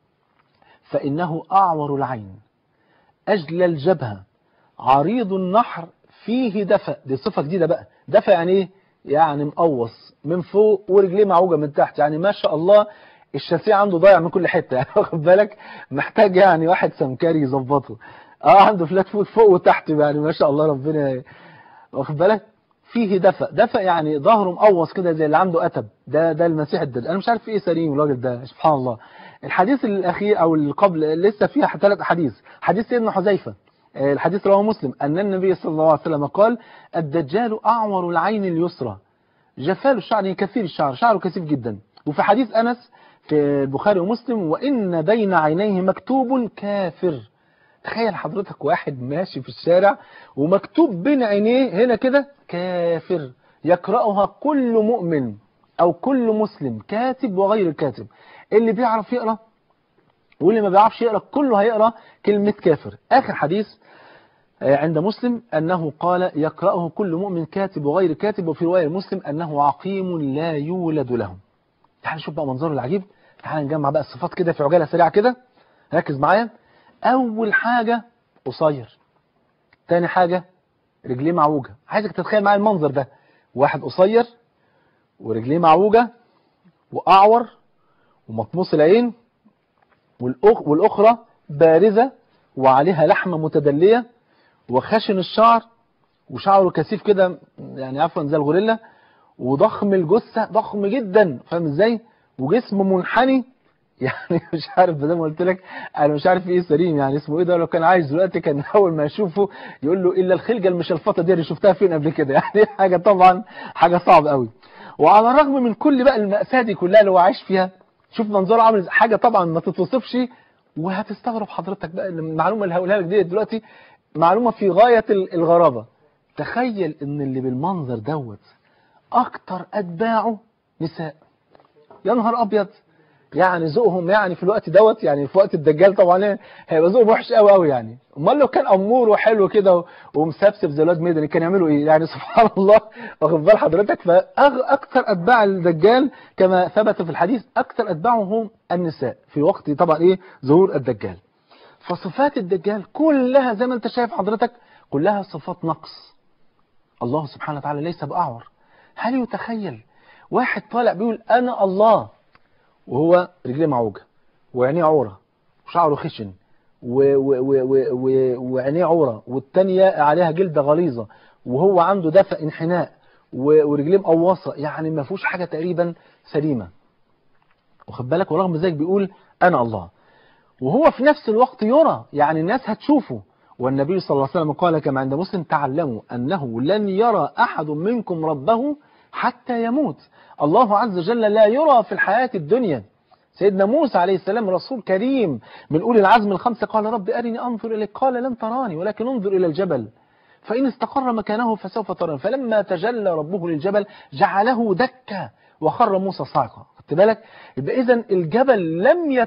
فانه اعور العين اجلى الجبهه عريض النحر فيه دفأ. دي صفة جديدة بقى. دفأ يعني ايه؟ يعني مقوص من فوق ورجليه معوجة من تحت، يعني ما شاء الله الشاسيه عنده ضايع من كل حته يعني واخد بالك، محتاج يعني واحد سمكري يظبطه. عنده فلات فوت فوق وتحت يعني ما شاء الله ربنا، واخد بالك. فيه دفء يعني ظهره مقوص كده زي اللي عنده أتب. ده المسيح الدجال. انا مش عارف ايه سليم الراجل ده سبحان الله. الحديث الاخير او اللي قبل لسه فيها 3 احاديث. حديث سيدنا حذيفه، الحديث رواه مسلم، ان النبي صلى الله عليه وسلم قال: الدجال اعور العين اليسرى جفال الشعر، كثير الشعر، شعره كثيف جدا. وفي حديث انس في البخاري ومسلم: وان بين عينيه مكتوب كافر. تخيل حضرتك واحد ماشي في الشارع ومكتوب بين عينيه هنا كده كافر، يقرأها كل مؤمن أو كل مسلم، كاتب وغير كاتب. اللي بيعرف يقرأ واللي ما بيعرفش يقرأ كله هيقرأ كلمة كافر. آخر حديث عند مسلم أنه قال: يقرأه كل مؤمن كاتب وغير كاتب. وفي رواية مسلم أنه عقيم لا يولد له. تعال نشوف بقى منظره العجيب. تعال نجمع بقى الصفات كده في عجالة سريعة كده، ركز معايا. أول حاجة قصير، تاني حاجة رجليه معوجة. عايزك تتخيل معايا المنظر ده، واحد قصير ورجليه معوجة وأعور ومطموس العين، والأخرى بارزة وعليها لحمة متدلية وخشن الشعر وشعره كثيف كده يعني عفوا زي الغوريلا، وضخم الجثة ضخم جدا، فاهم ازاي؟ وجسم منحني يعني مش عارف زي ما قلت لك انا مش عارف ايه سليم يعني اسمه ايه ده. لو كان عايز دلوقتي كان اول ما يشوفه يقول له الا الخلجه المشلفطه دي اللي شفتها فين قبل كده يعني حاجه طبعا حاجه صعبه قوي. وعلى الرغم من كل بقى المأساة دي كلها اللي هو عايش فيها، شوف منظره عامل حاجه طبعا ما تتوصفش. وهتستغرب حضرتك بقى المعلومه اللي هقولها لك دي دلوقتي معلومه في غايه الغرابه. تخيل ان اللي بالمنظر دوت اكتر اتباعه نساء. يا نهار ابيض، يعني ذوقهم يعني في الوقت دوت، يعني في وقت الدجال طبعا هيبقى ذوقهم وحش قوي قوي يعني. امال لو كان امور وحلو كده ومسبسب زي الواد ميداني كان يعملوا ايه يعني سبحان الله، واخد بال حضرتك. فاكثر اتباع الدجال كما ثبت في الحديث اكثر اتباعهم النساء في وقت طبعا ايه ظهور الدجال. فصفات الدجال كلها زي ما انت شايف حضرتك كلها صفات نقص. الله سبحانه وتعالى ليس باعور. هل يتخيل واحد طالع بيقول انا الله وهو رجليه معوجة وعينيه عورة وشعره خشن وعينيه عورة والتانية عليها جلدة غليظة وهو عنده دفء انحناء ورجليه مقوصة، يعني ما فيهوش حاجة تقريبا سليمة، واخد بالك. ورغم ذلك بيقول أنا الله، وهو في نفس الوقت يرى، يعني الناس هتشوفه. والنبي صلى الله عليه وسلم قال كما عند مسلم: تعلموا أنه لن يرى أحد منكم ربه حتى يموت. الله عز وجل لا يرى في الحياة الدنيا. سيدنا موسى عليه السلام رسول كريم من أولي العزم الخمسة قال: رب أرني أنظر إليك، قال لن تراني ولكن انظر إلى الجبل فإن استقر مكانه فسوف تراني. فلما تجلى ربه للجبل جعله دكا وخر موسى صاعقا. خدت بالك؟ يبقى إذن الجبل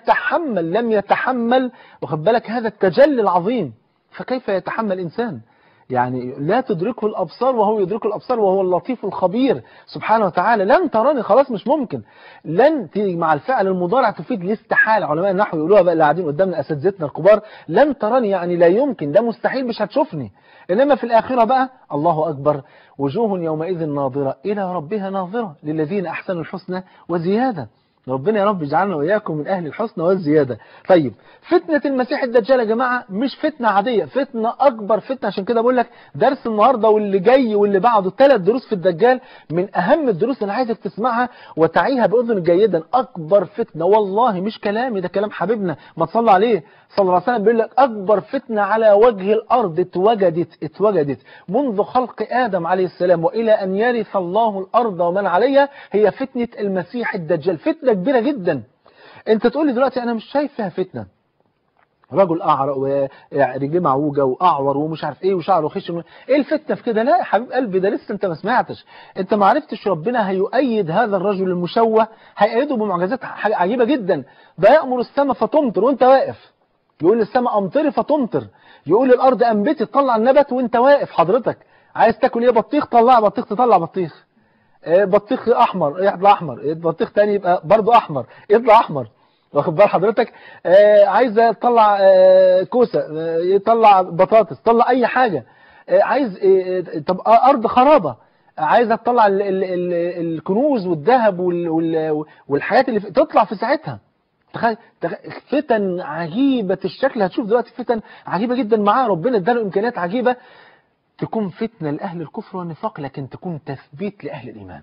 لم يتحمل واخد بالك هذا التجلي العظيم، فكيف يتحمل إنسان؟ يعني لا تدركه الأبصار وهو يدرك الأبصار وهو اللطيف الخبير سبحانه وتعالى. لن تراني خلاص مش ممكن. لن تيجي مع الفعل المضارع تفيد الاستحالة. علماء النحو يقولوها بقى اللي قاعدين قدامنا أساتذتنا الكبار: لن تراني يعني لا يمكن، ده مستحيل، مش هتشوفني. إنما في الآخرة بقى الله أكبر: وجوه يومئذ ناظرة إلى ربها ناظرة للذين أحسنوا الحسنى وزيادة. ربنا يا رب يجعلنا وإياكم من أهل الحسنى والزيادة. طيب فتنة المسيح الدجال يا جماعة مش فتنة عادية، فتنة أكبر فتنة. عشان كده بقول لك درس النهاردة واللي جاي واللي بعده 3 دروس في الدجال من أهم الدروس اللي عايزك تسمعها وتعيها بأذن جيدا. أكبر فتنة والله مش كلامي، ده كلام حبيبنا ما تصلى عليه صلى الله عليه وسلم، بيقول لك أكبر فتنة على وجه الأرض اتوجدت منذ خلق آدم عليه السلام وإلى أن يرث الله الأرض ومن عليها هي فتنة المسيح الدجال. فتنة كبيرة جدا. انت تقول لي دلوقتي انا مش شايف فيها فتنة، رجل اعرق ورجليه معوجه واعور ومش عارف ايه وشعره خشن، ايه الفتنه في كده؟ لا يا حبيب قلبي، ده لسه انت ما سمعتش، انت ما عرفتش. ربنا هيؤيد هذا الرجل المشوه، هيأيده بمعجزات عجيبه جدا. ده يأمر السماء فتمطر وانت واقف، يقول للسماء امطري فتمطر، يقول للارض انبتي تطلع النبت وانت واقف. حضرتك عايز تاكل ايه؟ بطيخ، طلع بطيخ، تطلع بطيخ. بطيخ احمر يطلع احمر، بطيخ تاني يبقى برضو احمر يطلع احمر، واخد بال حضرتك. عايزه تطلع كوسه، يطلع بطاطس، طلع اي حاجه. عايز طب ارض خرابه، عايزة تطلع الكنوز والذهب والحاجات اللي تطلع في ساعتها. تخيل فتن عجيبة الشكل، هتشوف دلوقتي فتن عجيبة جدا معاه، ربنا اداله إمكانيات عجيبة، تكون فتنة لأهل الكفر والنفاق لكن تكون تثبيت لأهل الإيمان.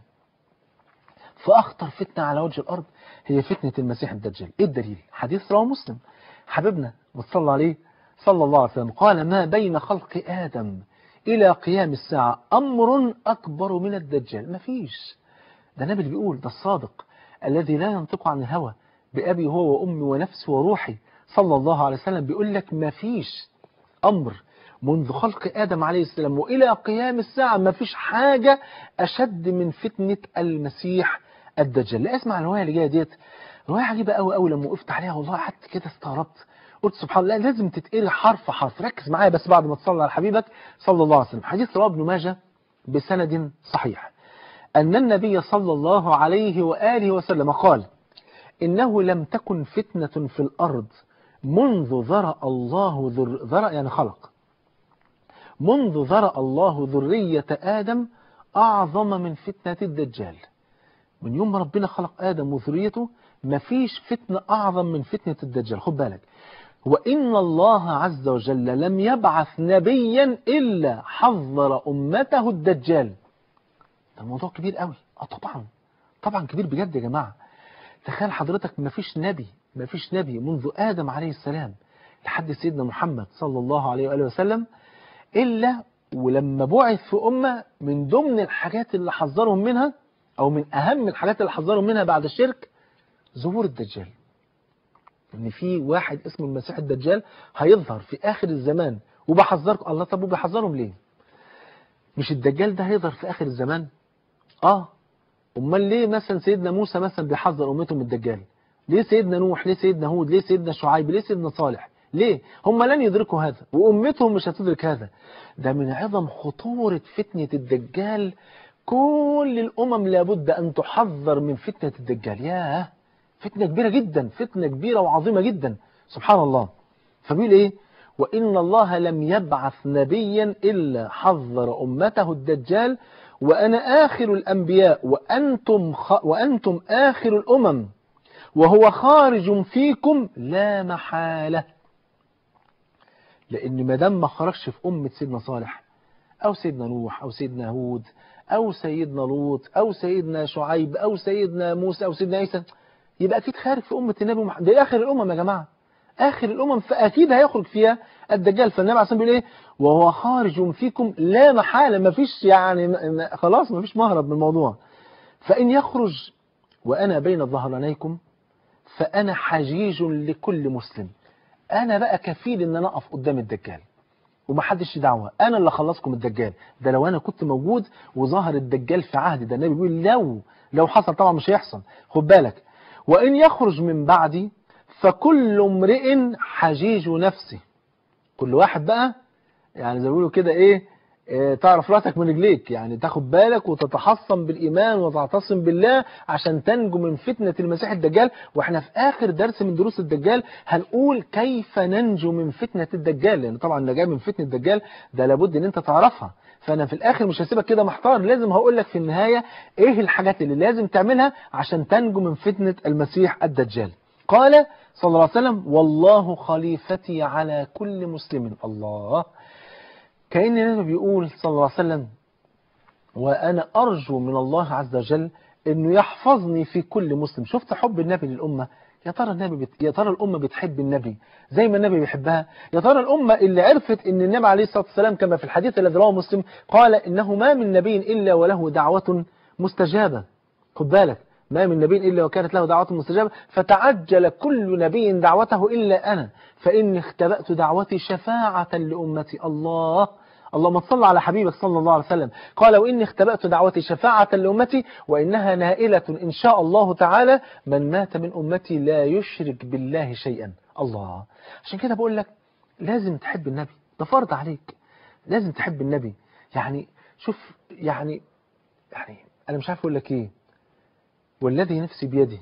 فأخطر فتنة على وجه الأرض هي فتنة المسيح الدجال. إيه الدليل؟ حديث رواه مسلم، حبيبنا وصلى عليه صلى الله عليه وسلم قال: ما بين خلق آدم إلى قيام الساعة أمر أكبر من الدجال. مفيش. ده النبي اللي بيقول، ده الصادق الذي لا ينطق عن الهوى، بأبي هو وأمي ونفسي وروحي صلى الله عليه وسلم، بيقول لك مفيش أمر منذ خلق آدم عليه السلام وإلى قيام الساعة مفيش حاجة أشد من فتنة المسيح الدجال. لا، اسمع الرواية اللي جاية ديت، رواية عجيبة قوي قوي، لما وقفت عليها والله قعدت كده استغربت، قلت سبحان الله، لازم تتقري حرف حرف. ركز معايا بس بعد ما تصلي على حبيبك صلى الله عليه وسلم. حديث رواه ابن ماجه بسند صحيح أن النبي صلى الله عليه وآله وسلم قال: إنه لم تكن فتنة في الأرض منذ ذرأ الله يعني خلق، منذ ذرأ الله ذرية آدم أعظم من فتنة الدجال. من يوم ما ربنا خلق آدم وذريته مفيش فتنة أعظم من فتنة الدجال. خد بالك، وإن الله عز وجل لم يبعث نبيا إلا حذر أمته الدجال. ده الموضوع كبير قوي. طبعا كبير بجد يا جماعة. تخيل حضرتك مفيش نبي منذ آدم عليه السلام لحد سيدنا محمد صلى الله عليه وآله وسلم إلا ولما بعث في أمة من ضمن الحاجات اللي حذرهم منها، أو من أهم الحاجات اللي حذرهم منها بعد الشرك، ظهور الدجال. إن في واحد اسمه المسيح الدجال هيظهر في آخر الزمان وبحذركم. الله، طب وبحذرهم ليه؟ مش الدجال ده هيظهر في آخر الزمان؟ أمال ليه مثلا سيدنا موسى مثلا بيحذر أمته من الدجال؟ ليه سيدنا نوح؟ ليه سيدنا هود؟ ليه سيدنا شعيب؟ ليه سيدنا صالح؟ ليه؟ هم لن يدركوا هذا وأمتهم مش هتدرك هذا. ده من عظم خطورة فتنة الدجال. كل الأمم لابد أن تحذر من فتنة الدجال. ياه، فتنة كبيرة جدا، فتنة كبيرة وعظيمة جدا، سبحان الله. فبيقول إيه؟ وإن الله لم يبعث نبيا إلا حذر أمته الدجال وأنا آخر الأنبياء وأنتم آخر الأمم وهو خارج فيكم لا محالة. لأن ما دام ما خرجش في أمة سيدنا صالح أو سيدنا نوح أو سيدنا هود أو سيدنا لوط أو سيدنا شعيب أو سيدنا موسى أو سيدنا عيسى، يبقى أكيد خارج في أمة النبي محمد. ده آخر الأمم يا جماعة، آخر الأمم، فأكيد هيخرج فيها الدجال. فالنبي عليه الصلاة والسلام بيقول إيه؟ وهو خارج فيكم لا محالة. ما فيش يعني خلاص ما فيش مهرب من الموضوع. فإن يخرج وأنا بين ظهرانيكم فأنا حجيج لكل مسلم. أنا بقى كفيل إن أنا أقف قدام الدجال ومحدش دعوة، أنا اللي خلصكم الدجال. ده لو أنا كنت موجود وظهر الدجال في عهدي. ده النبي بيقول لو حصل، طبعا مش هيحصل، خد بالك. وإن يخرج من بعدي فكل امرئ حجيج نفسه. كل واحد بقى يعني زي ما بيقولوا كده تعرف راسك من رجليك، يعني تاخد بالك وتتحصن بالإيمان وتعتصم بالله عشان تنجو من فتنة المسيح الدجال. واحنا في آخر درس من دروس الدجال هنقول كيف ننجو من فتنة الدجال، لأن طبعا النجاة من فتنة الدجال ده لابد ان انت تعرفها. فأنا في الآخر مش هسيبك كده محتار، لازم هقول لك في النهاية ايه الحاجات اللي لازم تعملها عشان تنجو من فتنة المسيح الدجال. قال صلى الله عليه وسلم: والله خليفتي على كل مسلم. الله، كأن النبي بيقول صلى الله عليه وسلم: وأنا أرجو من الله عز وجل أنه يحفظني في كل مسلم. شفت حب النبي للأمة؟ يا ترى الأمة بتحب النبي زي ما النبي بيحبها؟ يا ترى الأمة اللي عرفت أن النبي عليه الصلاة والسلام كما في الحديث الذي رواه مسلم قال: إنه ما من نبي إلا وله دعوة مستجابة. خد بالك، ما من نبي إلا وكانت له دعوة مستجابة، فتعجل كل نبي دعوته إلا أنا فإني اختبأت دعوتي شفاعة لأمتي. الله، اللهم صل على حبيبك صلى الله عليه وسلم. قال: وإني اختبأت دعوتي شفاعة لأمتي وإنها نائلة إن شاء الله تعالى من مات من أمتي لا يشرك بالله شيئا. الله، عشان كده بقول لك لازم تحب النبي، ده فرض عليك، لازم تحب النبي. يعني شوف، يعني أنا مش عارف أقول لك إيه، والذي نفسي بيده.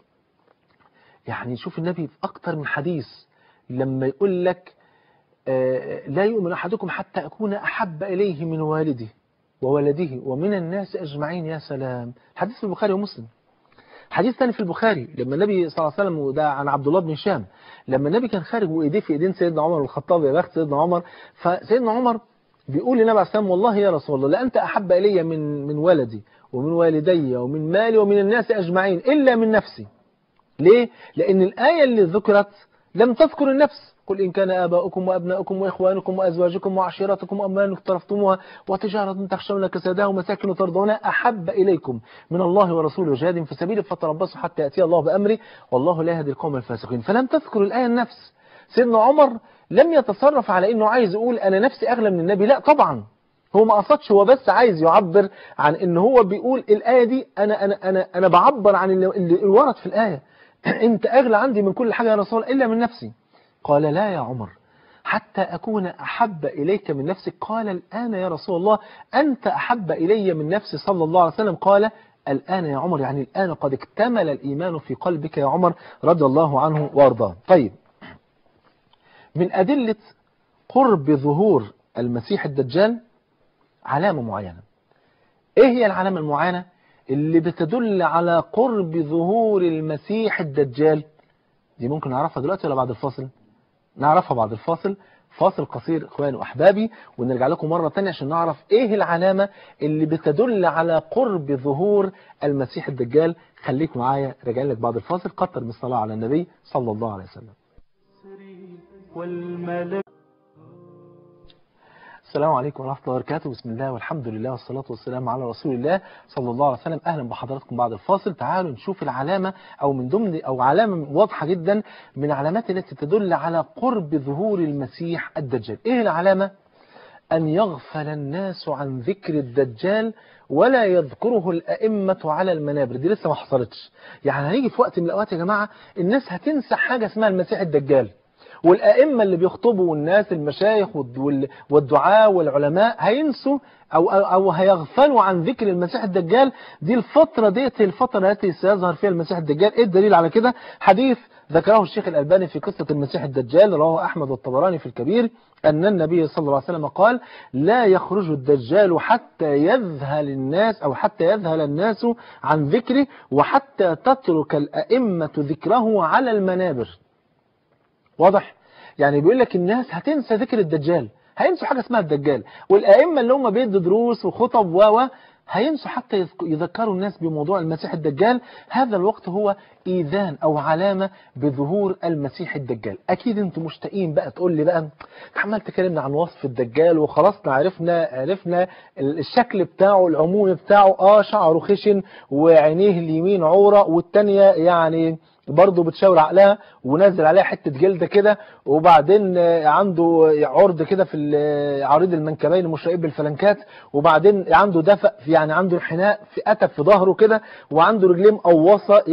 يعني شوف النبي في أكتر من حديث لما يقول لك لا يؤمن أحدكم حتى أكون أحب إليه من والده وولده ومن الناس أجمعين. يا سلام. حديث في البخاري ومسلم. حديث ثاني في البخاري لما النبي صلى الله عليه وسلم، وده عن عبد الله بن هشام، لما النبي كان خارج وإيديه في إيدين سيدنا عمر الخطاب، يا بخت سيدنا عمر، فسيدنا عمر بيقول للنبي عليه السلام: والله يا رسول الله لأنت أحب إلي من ولدي ومن والدي ومن مالي ومن الناس أجمعين إلا من نفسي. ليه؟ لأن الآية اللي ذكرت لم تذكر النفس. قل إن كان آباؤكم وأبناؤكم وإخوانكم وأزواجكم وعشيرتكم وأموال اقترفتموها وتجارة تخشون كسادها ومساكن ترضونها أحب إليكم من الله ورسوله وجهاد في سبيله فتربصوا حتى يأتي الله بأمره والله لا يهدي القوم الفاسقين. فلم تذكر الآية النفس. سيدنا عمر لم يتصرف على إنه عايز يقول أنا نفسي أغلى من النبي، لا طبعا، هو ما قصدش، هو بس عايز يعبر عن إن هو بيقول الآية دي أنا بعبر عن اللي ورد في الآية. أنت أغلى عندي من كل حاجة يا رسول الله إلا من نفسي. قال: لا يا عمر حتى أكون أحب إليك من نفسك. قال: الآن يا رسول الله أنت أحب إلي من نفسي صلى الله عليه وسلم. قال: الآن يا عمر، يعني الآن قد اكتمل الإيمان في قلبك يا عمر رضي الله عنه وارضاه. طيب، من أدلة قرب ظهور المسيح الدجال علامة معينة. إيه هي العلامة المعينة اللي بتدل على قرب ظهور المسيح الدجال؟ دي ممكن نعرفها دلوقتي ولا بعد الفاصل؟ نعرفها بعد الفاصل. فاصل قصير اخواني واحبابي، ونرجع لكم مرة تانية عشان نعرف ايه العلامة اللي بتدل على قرب ظهور المسيح الدجال. خليك معايا، راجع لك بعد الفاصل. كتر من الصلاة على النبي صلى الله عليه وسلم. السلام عليكم ورحمة الله وبركاته. بسم الله والحمد لله والصلاة والسلام على رسول الله صلى الله عليه وسلم. أهلا بحضراتكم بعد الفاصل. تعالوا نشوف العلامة أو من ضمن أو علامة واضحة جدا من العلامات التي تدل على قرب ظهور المسيح الدجال. إيه العلامة؟ أن يغفل الناس عن ذكر الدجال ولا يذكره الأئمة على المنابر. دي لسه ما حصلتش. يعني هنيجي في وقت من الأوقات يا جماعة الناس هتنسى حاجة اسمها المسيح الدجال، والأئمة اللي بيخطبوا والناس المشايخ والدعاء والعلماء هينسوا أو هيغفلوا عن ذكر المسيح الدجال. دي الفترة ديت الفترة التي سيظهر فيها المسيح الدجال. إيه الدليل على كده؟ حديث ذكره الشيخ الألباني في قصة المسيح الدجال، رواه أحمد والطبراني في الكبير، أن النبي صلى الله عليه وسلم قال: لا يخرج الدجال حتى يذهل الناس أو حتى يذهل الناس عن ذكره وحتى تترك الأئمة ذكره على المنابر. واضح؟ يعني بيقول لك الناس هتنسى ذكر الدجال، هينسوا حاجة اسمها الدجال، والأئمة اللي هم بيدوا دروس وخطب هينسوا حتى يذكروا الناس بموضوع المسيح الدجال. هذا الوقت هو إيذان أو علامة بظهور المسيح الدجال. أكيد أنتم مشتاقين بقى تقول لي بقى عمال تكلمنا عن وصف الدجال وخلاص عرفنا الشكل بتاعه العمومي بتاعه، شعره خشن وعينيه اليمين عورة والتانية يعني برضه بتشاور عقلها ونزل عليها حتة جلدة كده، وبعدين عنده عرض كده في عريض المنكبين مشرقين بالفلنكات، وبعدين عنده دفق يعني عنده انحناء في أتب في ظهره كده، وعنده رجلين مقوصة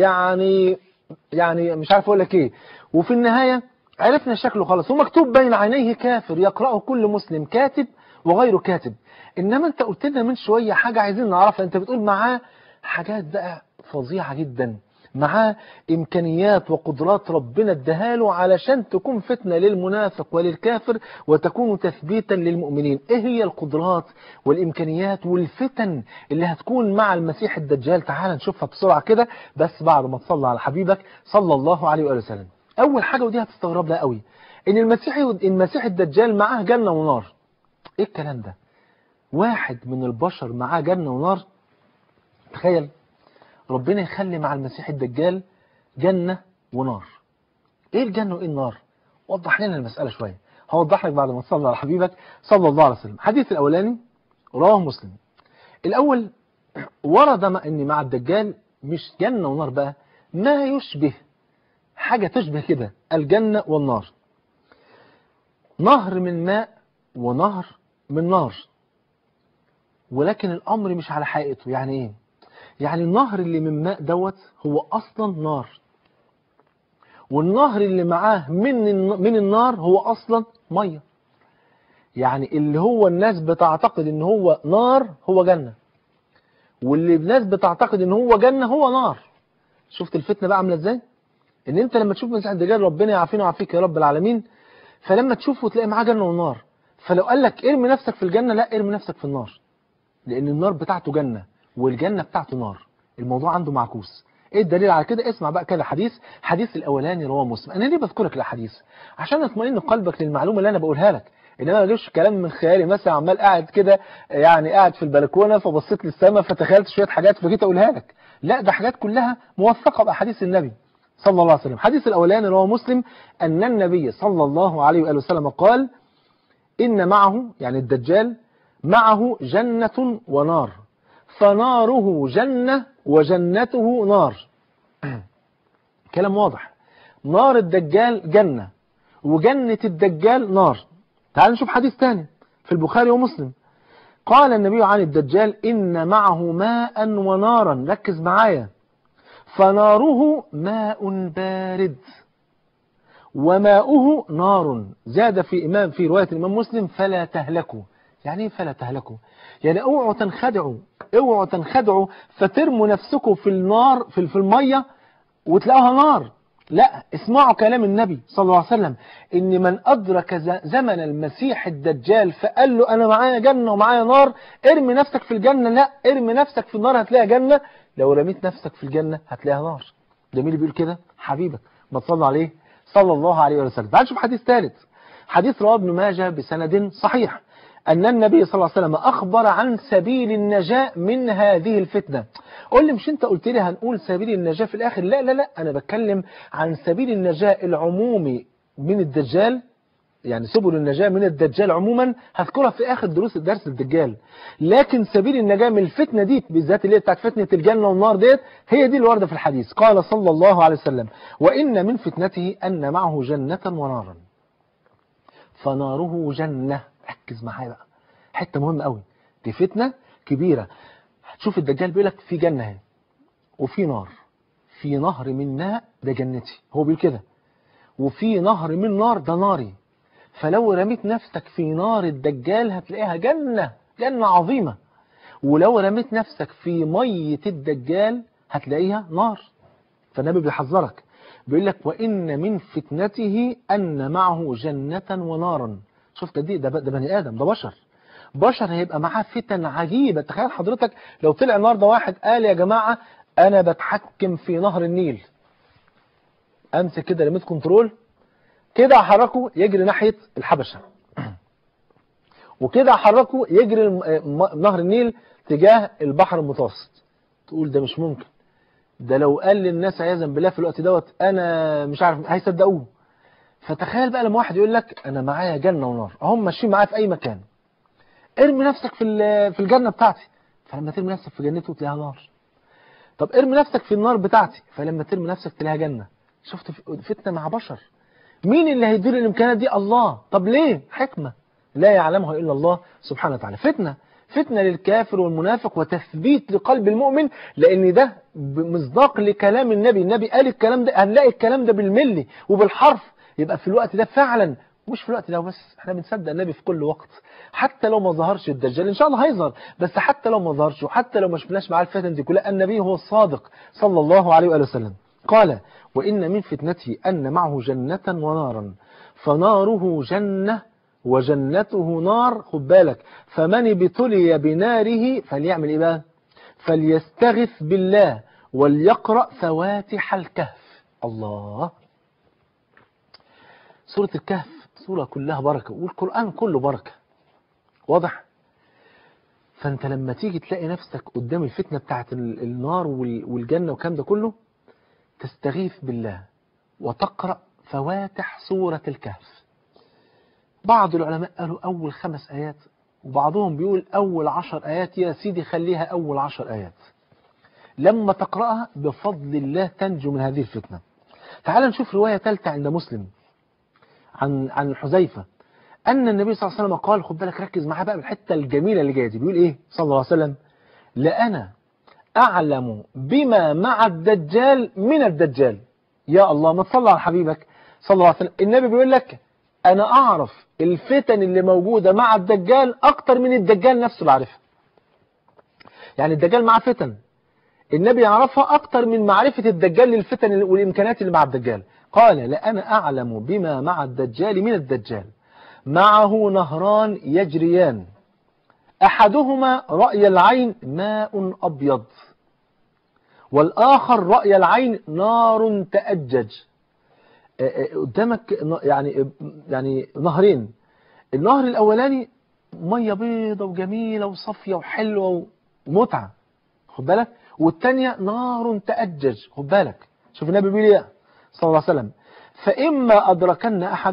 يعني مش عارف اقول لك ايه. وفي النهاية عرفنا شكله خلاص، ومكتوب بين عينيه كافر يقرأه كل مسلم كاتب وغير كاتب. انما انت قلت لنا من شوية حاجة عايزين نعرفها. انت بتقول معاه حاجات بقى فظيعة جدا، معاه إمكانيات وقدرات ربنا اداهاله علشان تكون فتنة للمنافق وللكافر وتكون تثبيتا للمؤمنين. إيه هي القدرات والإمكانيات والفتن اللي هتكون مع المسيح الدجال؟ تعال نشوفها بسرعة كده، بس بعد ما تصلى على حبيبك صلى الله عليه وآله وسلم. أول حاجة ودي هتستغرب لها قوي، إن المسيح الدجال معاه جنة ونار. إيه الكلام ده؟ واحد من البشر معاه جنة ونار؟ تخيل ربنا يخلي مع المسيح الدجال جنة ونار. ايه الجنة وايه النار؟ وضح لنا المسألة شوية. هوضح لك بعد ما تصلي على حبيبك صلى الله عليه وسلم. الحديث الأولاني رواه مسلم. الأول ورد ان مع الدجال مش جنة ونار بقى، ما يشبه حاجة تشبه كده الجنة والنار. نهر من ماء ونهر من نار، ولكن الأمر مش على حقيقته. يعني ايه؟ يعني النهر اللي من ماء دوت هو أصلا نار، والنهر اللي معاه من النار هو أصلا مية. يعني اللي هو الناس بتعتقد ان هو نار هو جنة، واللي الناس بتعتقد ان هو جنة هو نار. شفت الفتنة بقى عاملة ازاي؟ ان انت لما تشوف مسيح الدجال، ربنا يعافينا ويعافيك يا رب العالمين، فلما تشوفه تلاقي معاه جنة ونار، فلو قال لك ارمي نفسك في الجنة، لا ارمي نفسك في النار. لأن النار بتاعته جنة والجنة بتاعته نار. الموضوع عنده معكوس. ايه الدليل على كده؟ اسمع بقى كده حديث الاولاني رواه مسلم. انا ليه بذكرك الاحاديث؟ عشان اطمئن قلبك للمعلومه اللي انا بقولها لك، انما ما اجيبش كلام من خيالي. مثلا عمال قاعد كده يعني قاعد في البلكونه فبصيت للسماء فتخيلت شويه حاجات فجيت اقولها لك. لا، ده حاجات كلها موثقه باحاديث النبي صلى الله عليه وسلم. الحديث الاولاني رواه مسلم ان النبي صلى الله عليه واله وسلم قال: ان معه، يعني الدجال، معه جنه ونار، فناره جنه وجنته نار. كلام واضح. نار الدجال جنة وجنة الدجال نار. تعال نشوف حديث تاني في البخاري ومسلم. قال النبي عن الدجال: إن معه ماء ونارا، ركز معايا، فناره ماء بارد وماؤه نار. زاد في رواية الإمام مسلم: فلا تهلكوا. يعني ايه فلا تهلكوا؟ يعني اوعوا تنخدعوا فترموا نفسكم في النار في المية وتلاقوها نار. لا، اسمعوا كلام النبي صلى الله عليه وسلم: ان من ادرك زمن المسيح الدجال فقال له انا معايا جنة ومعايا نار، ارمي نفسك في الجنة. لا، ارمي نفسك في النار هتلاقيها جنة، لو رميت نفسك في الجنة هتلاقيها نار. ده مين اللي بيقول كده؟ حبيبك، ما تصلي عليه صلى الله عليه وسلم. تعال نشوف حديث ثالث. حديث رواه ابن ماجه بسند صحيح أن النبي صلى الله عليه وسلم أخبر عن سبيل النجاة من هذه الفتنة. قول لي مش أنت قلت لي هنقول سبيل النجاة في الآخر؟ لا لا لا، أنا بتكلم عن سبيل النجاة العمومي من الدجال، يعني سبل النجاة من الدجال عموما هذكرها في آخر درس الدجال. لكن سبيل النجاة من الفتنة دي بالذات اللي هي بتاعت فتنة الجنة والنار ديت، هي دي اللي واردة في الحديث. قال صلى الله عليه وسلم: وإن من فتنته أن معه جنة ونارا، فناره جنة. ركز معايا بقى، حتة مهمة قوي، دي فتنة كبيرة. هتشوف الدجال بيقول لك في جنة اهي وفي نار، في نهر من ماء ده جنتي، هو بيقول كده، وفي نهر من نار ده ناري. فلو رميت نفسك في نار الدجال هتلاقيها جنة عظيمة، ولو رميت نفسك في مية الدجال هتلاقيها نار. فالنبي بيحذرك، بيقول لك: وإن من فتنته أن معه جنة ونارا. شفت دي؟ ده بني آدم، ده بشر هيبقى معاه فتن عجيبة. تخيل حضرتك لو طلع النهارده واحد قال: يا جماعة أنا بتحكم في نهر النيل، أمسك كده ريموت كنترول كده أحركه يجري ناحية الحبشة، وكده أحركه يجري نهر النيل تجاه البحر المتوسط. تقول ده مش ممكن، ده لو قال للناس عياذا بالله في الوقت دوت أنا مش عارف هيصدقوه. فتخيل بقى لما واحد يقول لك أنا معايا جنة ونار أهم ماشيين معايا في أي مكان، ارمي نفسك في الجنة بتاعتي، فلما ترمي نفسك في جنته تلاقيها نار. طب ارمي نفسك في النار بتاعتي، فلما ترمي نفسك تلاقيها جنة. شفت فتنة مع بشر، مين اللي هيدير الامكانات دي؟ الله. طب ليه؟ حكمة لا يعلمها الا الله سبحانه وتعالى. فتنة للكافر والمنافق وتثبيت لقلب المؤمن، لان ده مصداق لكلام النبي قال الكلام ده، هنلاقي الكلام ده بالملي وبالحرف. يبقى في الوقت ده فعلا، مش في الوقت ده بس، احنا بنصدق النبي في كل وقت. حتى لو ما ظهرش الدجال ان شاء الله هيظهر، بس حتى لو ما ظهرش وحتى لو ما شفناش معاه الفتن دي كلها، النبي هو الصادق صلى الله عليه وآله وسلم. قال: وإن من فتنته أن معه جنة ونارا، فناره جنة وجنته نار. خد بالك، فمن ابتلي بناره فليعمل إيه بقى؟ فليستغث بالله وليقرأ فواتح الكهف. الله، سورة الكهف سورة كلها بركة، والقرآن كله بركة، واضح؟ فأنت لما تيجي تلاقي نفسك قدام الفتنة بتاعت النار والجنة والكلام ده كله، تستغيث بالله وتقرأ فواتح سورة الكهف. بعض العلماء قالوا أول 5 آيات، وبعضهم بيقول أول 10 آيات. يا سيدي خليها أول 10 آيات، لما تقرأها بفضل الله تنجو من هذه الفتنة. تعال نشوف رواية ثالثة عند مسلم عن حذيفة أن النبي صلى الله عليه وسلم قال، خد بالك ركز معايا بقى بالحتة الجميلة اللي جاية دي، بيقول إيه صلى الله عليه وسلم: لأنا أعلم بما مع الدجال من الدجال. يا الله، ما تصلى على حبيبك صلى الله عليه وسلم. النبي بيقول لك أنا أعرف الفتن اللي موجودة مع الدجال أكتر من الدجال نفسه اللي عارفها. يعني الدجال معاه فتن، النبي يعرفها أكتر من معرفة الدجال للفتن والإمكانات اللي مع الدجال. قال: لأنا أعلم بما مع الدجال من الدجال، معه نهران يجريان، أحدهما رأي العين ماء أبيض، والآخر رأي العين نار تأجج. قدامك يعني نهرين. النهر الأولاني مية بيضة وجميلة وصافية وحلوة ومتعة، خد بالك. والتانية نار تأجج، خد بالك. شوف النبي بيقول ايه صلى الله عليه وسلم: فإما أدركن أحد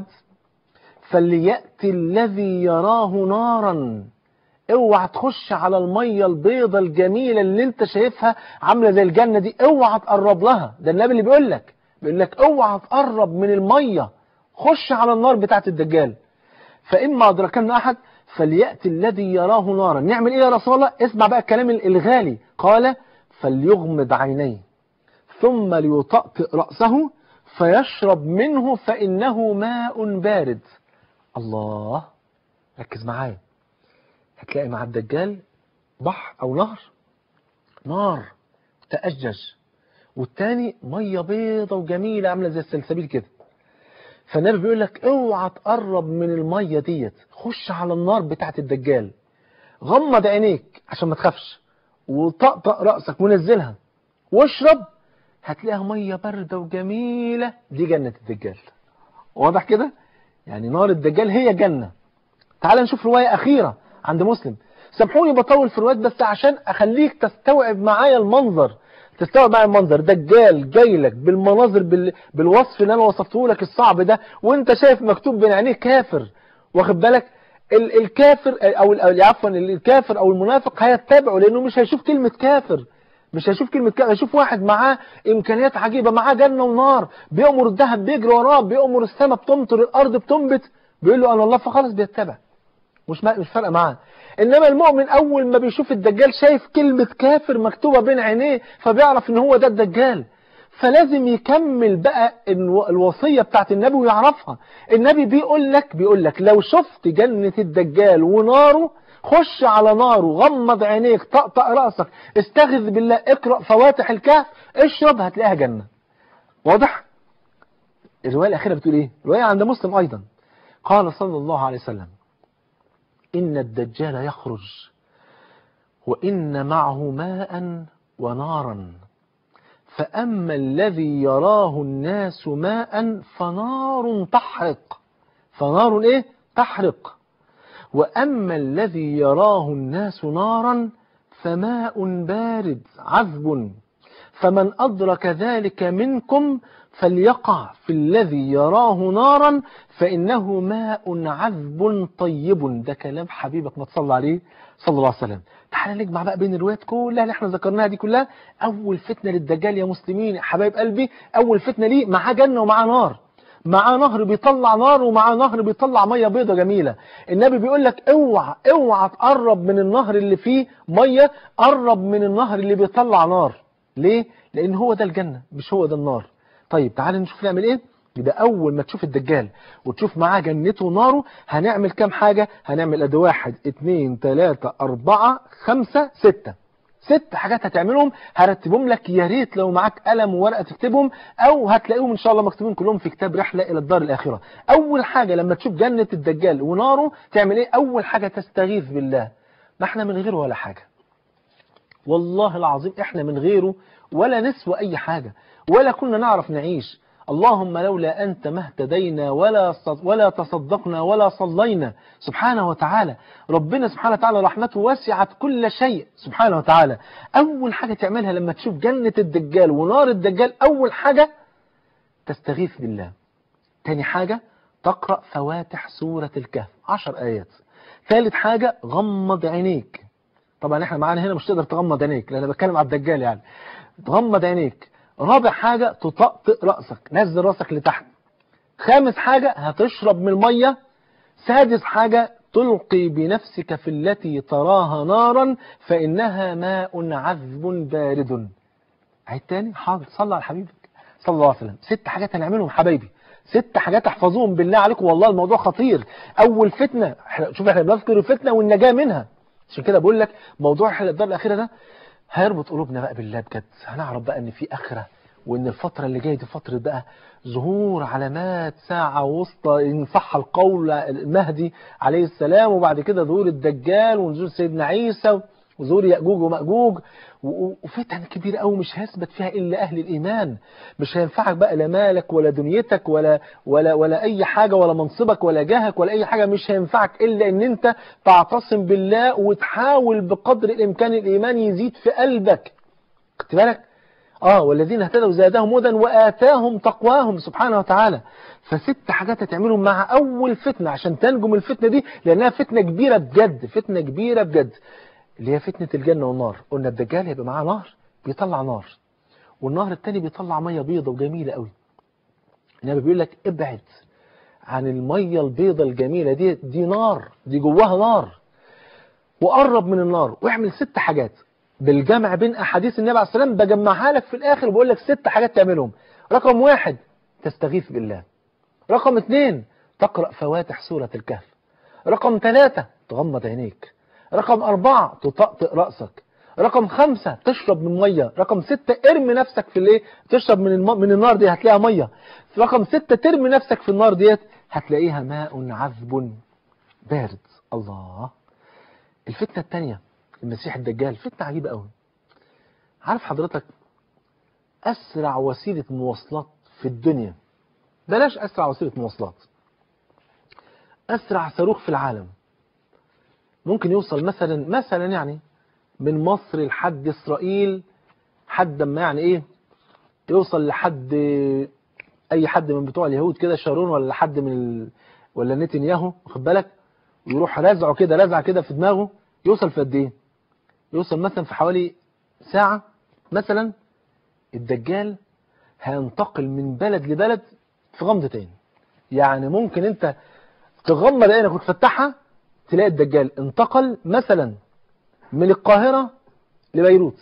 فليأتي الذي يراه نارا. اوعى تخش على المية البيضة الجميلة اللي انت شايفها عاملة زي الجنة دي، اوعى تقرب لها. ده النبي اللي بيقول لك اوعى تقرب من المية، خش على النار بتاعت الدجال. فإما أدركن أحد فليأتي الذي يراه نارا. نعمل إيه يا رسول الله؟ اسمع بقى الكلام الغالي. قال: فليغمض عينيه ثم ليطأطئ رأسه فيشرب منه فإنه ماء بارد. الله، ركز معايا. هتلاقي مع الدجال بحر أو نار تأجج، والتاني مية بيضة وجميلة عاملة زي السلسبيل كده. فالنبي بيقول لك اوعى تقرب من المية ديت، خش على النار بتاعت الدجال، غمض عينيك عشان ما تخافش، وطقطق رأسك ونزلها واشرب، هتلاقيها مية باردة وجميلة. دي جنة الدجال. واضح كده؟ يعني نار الدجال هي جنة. تعال نشوف رواية أخيرة عند مسلم. سامحوني بطول في الروايات بس عشان أخليك تستوعب معايا المنظر. دجال جاي لك بالمناظر بالوصف اللي أنا وصفته لك الصعب ده، وانت شايف مكتوب بين عينيه كافر. واخد بالك؟ الكافر الكافر أو المنافق هيتبعه، لأنه مش هيشوف كلمة كافر، هيشوف واحد معاه إمكانيات عجيبة، معاه جنة ونار، بيأمر الذهب بيجري وراه، بيأمر السماء بتمطر، الأرض بتنبت، بيقول له أنا الله، فخلاص بيتبع، مش فارقه معاه. انما المؤمن اول ما بيشوف الدجال شايف كلمة كافر مكتوبة بين عينيه، فبيعرف ان هو ده الدجال، فلازم يكمل بقى الوصية بتاعت النبي ويعرفها. النبي بيقول لك لو شفت جنة الدجال وناره، خش على ناره، غمض عينيك، طقطق رأسك، استغذ بالله، اقرأ فواتح الكهف، اشرب، هتلاقيها جنة. واضح؟ الرواية الأخيرة بتقول ايه؟ رواية عند مسلم ايضا. قال صلى الله عليه وسلم: إن الدجال يخرج وإن معه ماء ونارا، فأما الذي يراه الناس ماء فنار تحرق، تحرق، وأما الذي يراه الناس نارا فماء بارد عذب، فمن أدرك ذلك منكم فليقع في الذي يراه نارا فإنه ماء عذب طيب. ده كلام حبيبك ما تصلى عليه صلى الله عليه وسلم. تعالى نجمع بقى بين الروايات كلها اللي احنا ذكرناها دي كلها. أول فتنة للدجال يا مسلمين يا حبايب قلبي، أول فتنة ليه معاه جنة ومعاه نار، معاه نهر بيطلع نار ومعاه نهر بيطلع مية بيضة جميلة. النبي بيقول لك اوعى تقرب من النهر اللي فيه مية، قرب من النهر اللي بيطلع نار. ليه؟ لأن هو ده الجنة مش هو ده النار. طيب تعالى نشوف نعمل ايه. يبقى أول ما تشوف الدجال وتشوف معاه جنته وناره، هنعمل كام حاجة؟ هنعمل ادي 1 2 3 4 5 6 حاجات هتعملهم، هرتبهم لك. يا ريت لو معاك قلم وورقة تكتبهم، أو هتلاقيهم إن شاء الله مكتوبين كلهم في كتاب رحلة إلى الدار الآخرة. أول حاجة لما تشوف جنة الدجال وناره تعمل إيه؟ أول حاجة تستغيث بالله. ما احنا من غيره ولا حاجة، والله العظيم احنا من غيره ولا نسوى أي حاجة، ولا كنا نعرف نعيش. اللهم لولا أنت ما اهتدينا ولا تصدقنا ولا صلينا. سبحانه وتعالى، ربنا سبحانه وتعالى رحمته وسعت كل شيء سبحانه وتعالى. أول حاجة تعملها لما تشوف جنة الدجال ونار الدجال، أول حاجة تستغيث بالله. تاني حاجة تقرأ فواتح سورة الكهف 10 آيات. ثالث حاجة غمض عينيك. طبعا احنا معانا هنا مش تقدر تغمض عينيك لأن أنا بتكلم على الدجال، يعني تغمض عينيك. رابع حاجة تطأطئ رأسك، نزل رأسك لتحت. خامس حاجة هتشرب من المية. سادس حاجة تلقي بنفسك في التي تراها نارا فإنها ماء عذب بارد. عيد تاني؟ حاضر، صلى على حبيبك صلى الله عليه وسلم. 6 حاجات هنعملهم حبايبي، 6 حاجات احفظوهم بالله عليكم، والله الموضوع خطير. أول فتنة، شوف احنا بنذكر الفتنة والنجاة منها، عشان كده بقول لك موضوع الدار الأخيرة ده هيربط قلوبنا بقى بالله بجد. هنعرف بقى ان في آخرة وإن الفترة اللي جاية دي فترة بقى ظهور علامات ساعة وسطى إن صح القول المهدي عليه السلام، وبعد كده ظهور الدجال ونزول سيدنا عيسى وظهور يأجوج ومأجوج، وفتن كبيرة قوي مش هيثبت فيها إلا أهل الإيمان. مش هينفعك بقى لا مالك ولا دنيتك ولا أي حاجة ولا منصبك ولا جاهك ولا أي حاجة، مش هينفعك إلا إن أنت تعتصم بالله وتحاول بقدر الإمكان الإيمان يزيد في قلبك. خدت بالك؟ والذين اهتدوا زادهم هدى وآتاهم تقواهم سبحانه وتعالى. فست حاجات هتعملهم مع أول فتنة عشان تنجم الفتنة دي، لأنها فتنة كبيرة بجد، فتنة كبيرة بجد، اللي هي فتنة الجنة والنار. قلنا الدجال هيبقى معاه نهر بيطلع نار، والنهر التاني بيطلع مية بيضة وجميلة قوي. النبي بيقول لك ابعد عن المية البيضة الجميلة دي نار، دي جواها نار، وقرب من النار واعمل 6 حاجات بالجمع بين أحاديث النبي عليه الصلاة والسلام، بجمعها لك في الآخر وبقول لك 6 حاجات تعملهم. رقم 1 تستغيث بالله. رقم 2 تقرأ فواتح سورة الكهف. رقم 3 تغمض عينيك. رقم 4 تطأطئ رأسك. رقم 5 تشرب من مية. رقم 6 ارمي نفسك في الايه، تشرب من النار دي هتلاقيها مية. رقم 6 ترمي نفسك في النار ديت هتلاقيها ماء عذب بارد. الله. الفتنة الثانية المسيح الدجال، فتنة عجيبة قوي. عارف حضرتك أسرع وسيلة مواصلات في الدنيا، بلاش أسرع وسيلة مواصلات، أسرع صاروخ في العالم ممكن يوصل مثلا يعني من مصر لحد إسرائيل، حد ما يعني إيه يوصل لحد أي حد من بتوع اليهود كده، شارون ولا حد من ولا نتنياهو، واخد بالك، ويروح رازعه كده رازعه كده في دماغه، يوصل في قد إيه؟ يوصل مثلا في حوالي ساعة مثلا. الدجال هينتقل من بلد لبلد في غمضة عين. يعني ممكن انت تغمض عينك وتفتحها تلاقي الدجال انتقل مثلا من القاهرة لبيروت.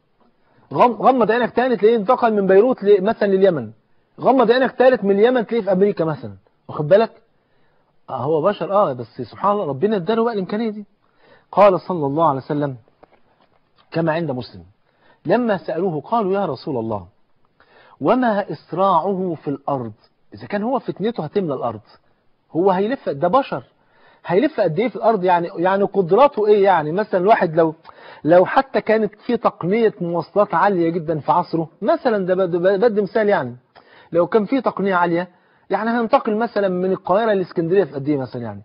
غمض عينك تاني تلاقيه انتقل من بيروت مثلا لليمن. غمض عينك تالت من اليمن تلاقيه في امريكا مثلا، واخد بالك. هو بشر بس سبحان الله ربنا اداله بقى الامكانية دي. قال صلى الله عليه وسلم كما عند مسلم لما سألوه قالوا يا رسول الله وما إسراعه في الأرض؟ إذا كان هو فتنته هتملى الأرض، هو هيلف، ده بشر، هيلف قد إيه في الأرض؟ يعني قدراته إيه؟ يعني مثلا الواحد لو حتى كانت في تقنية مواصلات عالية جدا في عصره مثلا، ده بدي مثال، يعني لو كان في تقنية عالية يعني هننتقل مثلا من القاهرة لإسكندرية في قد إيه مثلا؟ يعني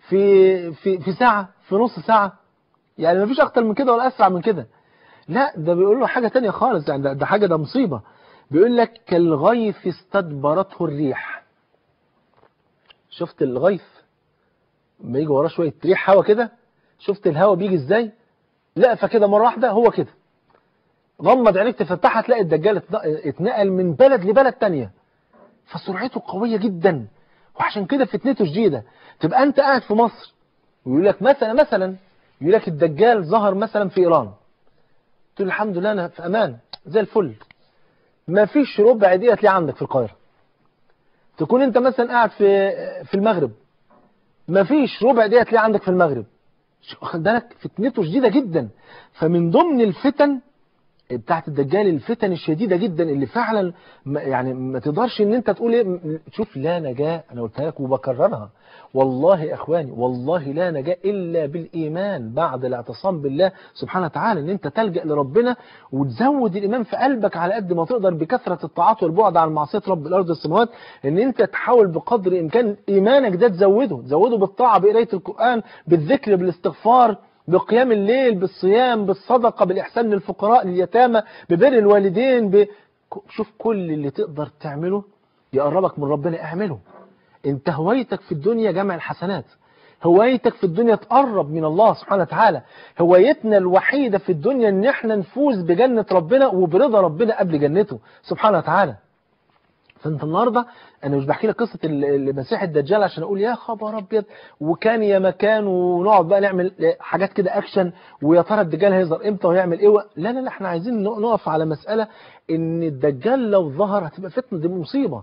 في ساعة، في نص ساعة، يعني مفيش أكتر من كده ولا أسرع من كده. لا ده بيقول له حاجة تانية خالص، يعني ده حاجة، ده مصيبة. بيقول لك كالغيث استدبرته الريح. شفت الغيث لما يجي وراه شوية ريح هوا كده، شفت الهوا بيجي ازاي؟ لا فكده مرة واحدة هو كده، غمض عينيك تفتحها تلاقي الدجال اتنقل من بلد لبلد تانية. فسرعته قوية جدا، وعشان كده فتنته شديدة. تبقى انت قاعد في مصر ويقول لك مثلا يقول لك الدجال ظهر مثلا في ايران، تقول الحمد لله انا في امان زي الفل. ما فيش ربع دقيقة تلاقيه عندك في القاهرة. تكون انت مثلا قاعد في المغرب، ما فيش ربع دقيقة تلاقيه عندك في المغرب. واخد بالك فتنته شديدة جدا. فمن ضمن الفتن بتاعت الدجال الفتن الشديدة جدا اللي فعلا يعني ما تقدرش ان انت تقول ايه، شوف لا نجاة، انا قلتها لك وبكررها والله يا اخواني، والله لا نجاة الا بالايمان بعد الاعتصام بالله سبحانه وتعالى، ان انت تلجأ لربنا وتزود الايمان في قلبك على قد ما تقدر بكثرة الطاعات والبعد عن معصية رب الارض والسماوات، ان انت تحاول بقدر الامكان ايمانك ده تزوده بالطاعة، بقراية القرآن، بالذكر، بالاستغفار، بقيام الليل، بالصيام، بالصدقة، بالإحسان للفقراء لليتامى، ببر الوالدين، شوف كل اللي تقدر تعمله يقربك من ربنا اعمله. انت هوايتك في الدنيا جمع الحسنات، هوايتك في الدنيا تقرب من الله سبحانه وتعالى، هوايتنا الوحيدة في الدنيا ان احنا نفوز بجنة ربنا وبرضا ربنا قبل جنته سبحانه وتعالى. فانت النهارده انا مش بحكي لك قصه المسيح الدجال عشان اقول يا خبر ابيض وكان يا مكان ونقعد بقى نعمل حاجات كده اكشن ويا ترى الدجال هيظهر امتى وهيعمل ايه. لا احنا عايزين نقف على مساله ان الدجال لو ظهر هتبقى فتنه، دي مصيبه.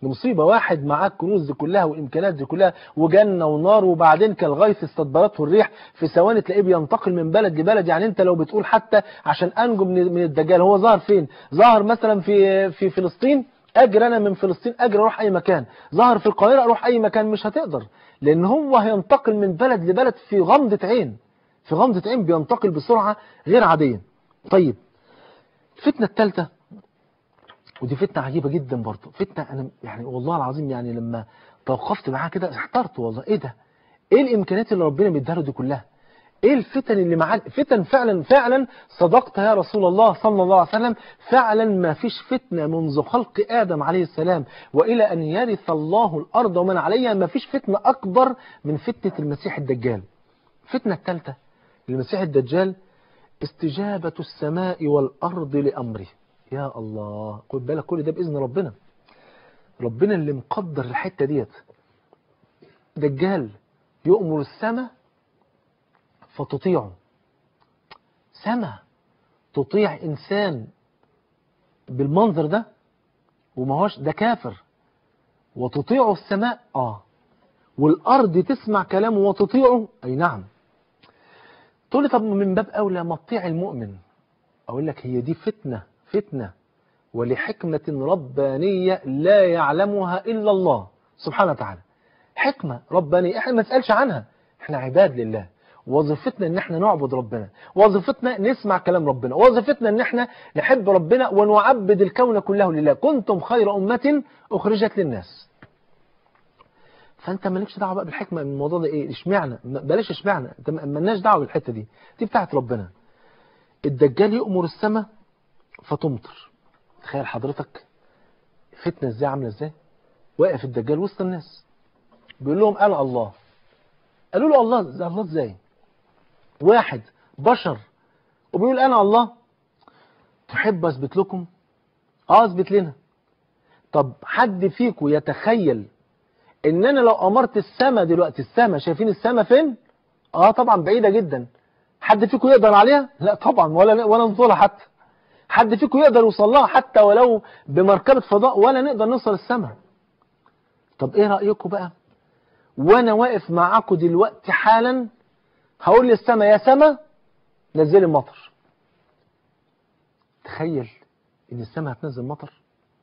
دي مصيبة. واحد معاه الكنوز دي كلها والإمكانات دي كلها وجنة ونار، وبعدين كالغيث استدبرته الريح، في ثواني تلاقيه بينتقل من بلد لبلد. يعني أنت لو بتقول حتى عشان أنجو من الدجال، هو ظهر فين؟ ظهر مثلا في فلسطين، أجر أنا من فلسطين أجر أروح أي مكان. ظهر في القاهرة أروح أي مكان، مش هتقدر، لأن هو هينتقل من بلد لبلد في غمضة عين، في غمضة عين بينتقل بسرعة غير عادية. طيب الفتنة الثالثة، ودي فتنة عجيبة جدا برضه، فتنة أنا يعني والله العظيم يعني لما توقفت معاها كده احترت والله. إيه ده؟ إيه الإمكانيات اللي ربنا مديها له دي كلها؟ إيه الفتن اللي معاه؟ فتن فعلا فعلا صدقت يا رسول الله صلى الله عليه وسلم، فعلا ما فيش فتنة منذ خلق آدم عليه السلام وإلى أن يرث الله الأرض ومن عليها، ما فيش فتنة أكبر من فتنة المسيح الدجال. الفتنة الثالثة المسيح الدجال، استجابة السماء والأرض لأمره. يا الله، خد بالك كل ده بإذن ربنا، ربنا اللي مقدر الحتة ديت. دجال يؤمر السماء فتطيعه، سماء تطيع إنسان بالمنظر ده، وما هوش ده كافر وتطيعه السماء، والأرض تسمع كلامه وتطيعه، أي نعم. تقول لي طب من باب أولى ما تطيع المؤمن. أقول لك هي دي فتنة ولحكمة ربانية لا يعلمها إلا الله سبحانه وتعالى. حكمة ربانية احنا ما نسألش عنها، احنا عباد لله، وظيفتنا ان احنا نعبد ربنا، وظيفتنا نسمع كلام ربنا، وظيفتنا ان احنا نحب ربنا ونعبد الكون كله لله. كنتم خير أمة أخرجت للناس. فانت مالكش دعوه بقى بالحكمه من الموضوع ده، ايه اشمعنى، بلاش اشمعنى، انت مالناش دعوه بالحته دي بتاعت ربنا. الدجال يؤمر السماء فتمطر. تخيل حضرتك فتنه ازاي، عامله ازاي. واقف الدجال وسط الناس بيقول لهم انا الله. قالوا له الله ازاي؟ واحد بشر وبيقول انا الله. تحب اثبت لكم؟ اثبت لنا. طب حد فيكم يتخيل ان انا لو امرت السماء دلوقتي، السماء شايفين السماء فين؟ طبعا بعيده جدا. حد فيكم يقدر عليها؟ لا طبعا، ولا نطولها حتى. حد فيكم يقدر يوصل لها حتى ولو بمركبه فضاء؟ ولا نقدر نوصل السماء. طب ايه رايكم بقى وانا واقف معاكم دلوقتي حالا هقول للسماء يا سماء نزلي مطر؟ تخيل ان السماء هتنزل مطر.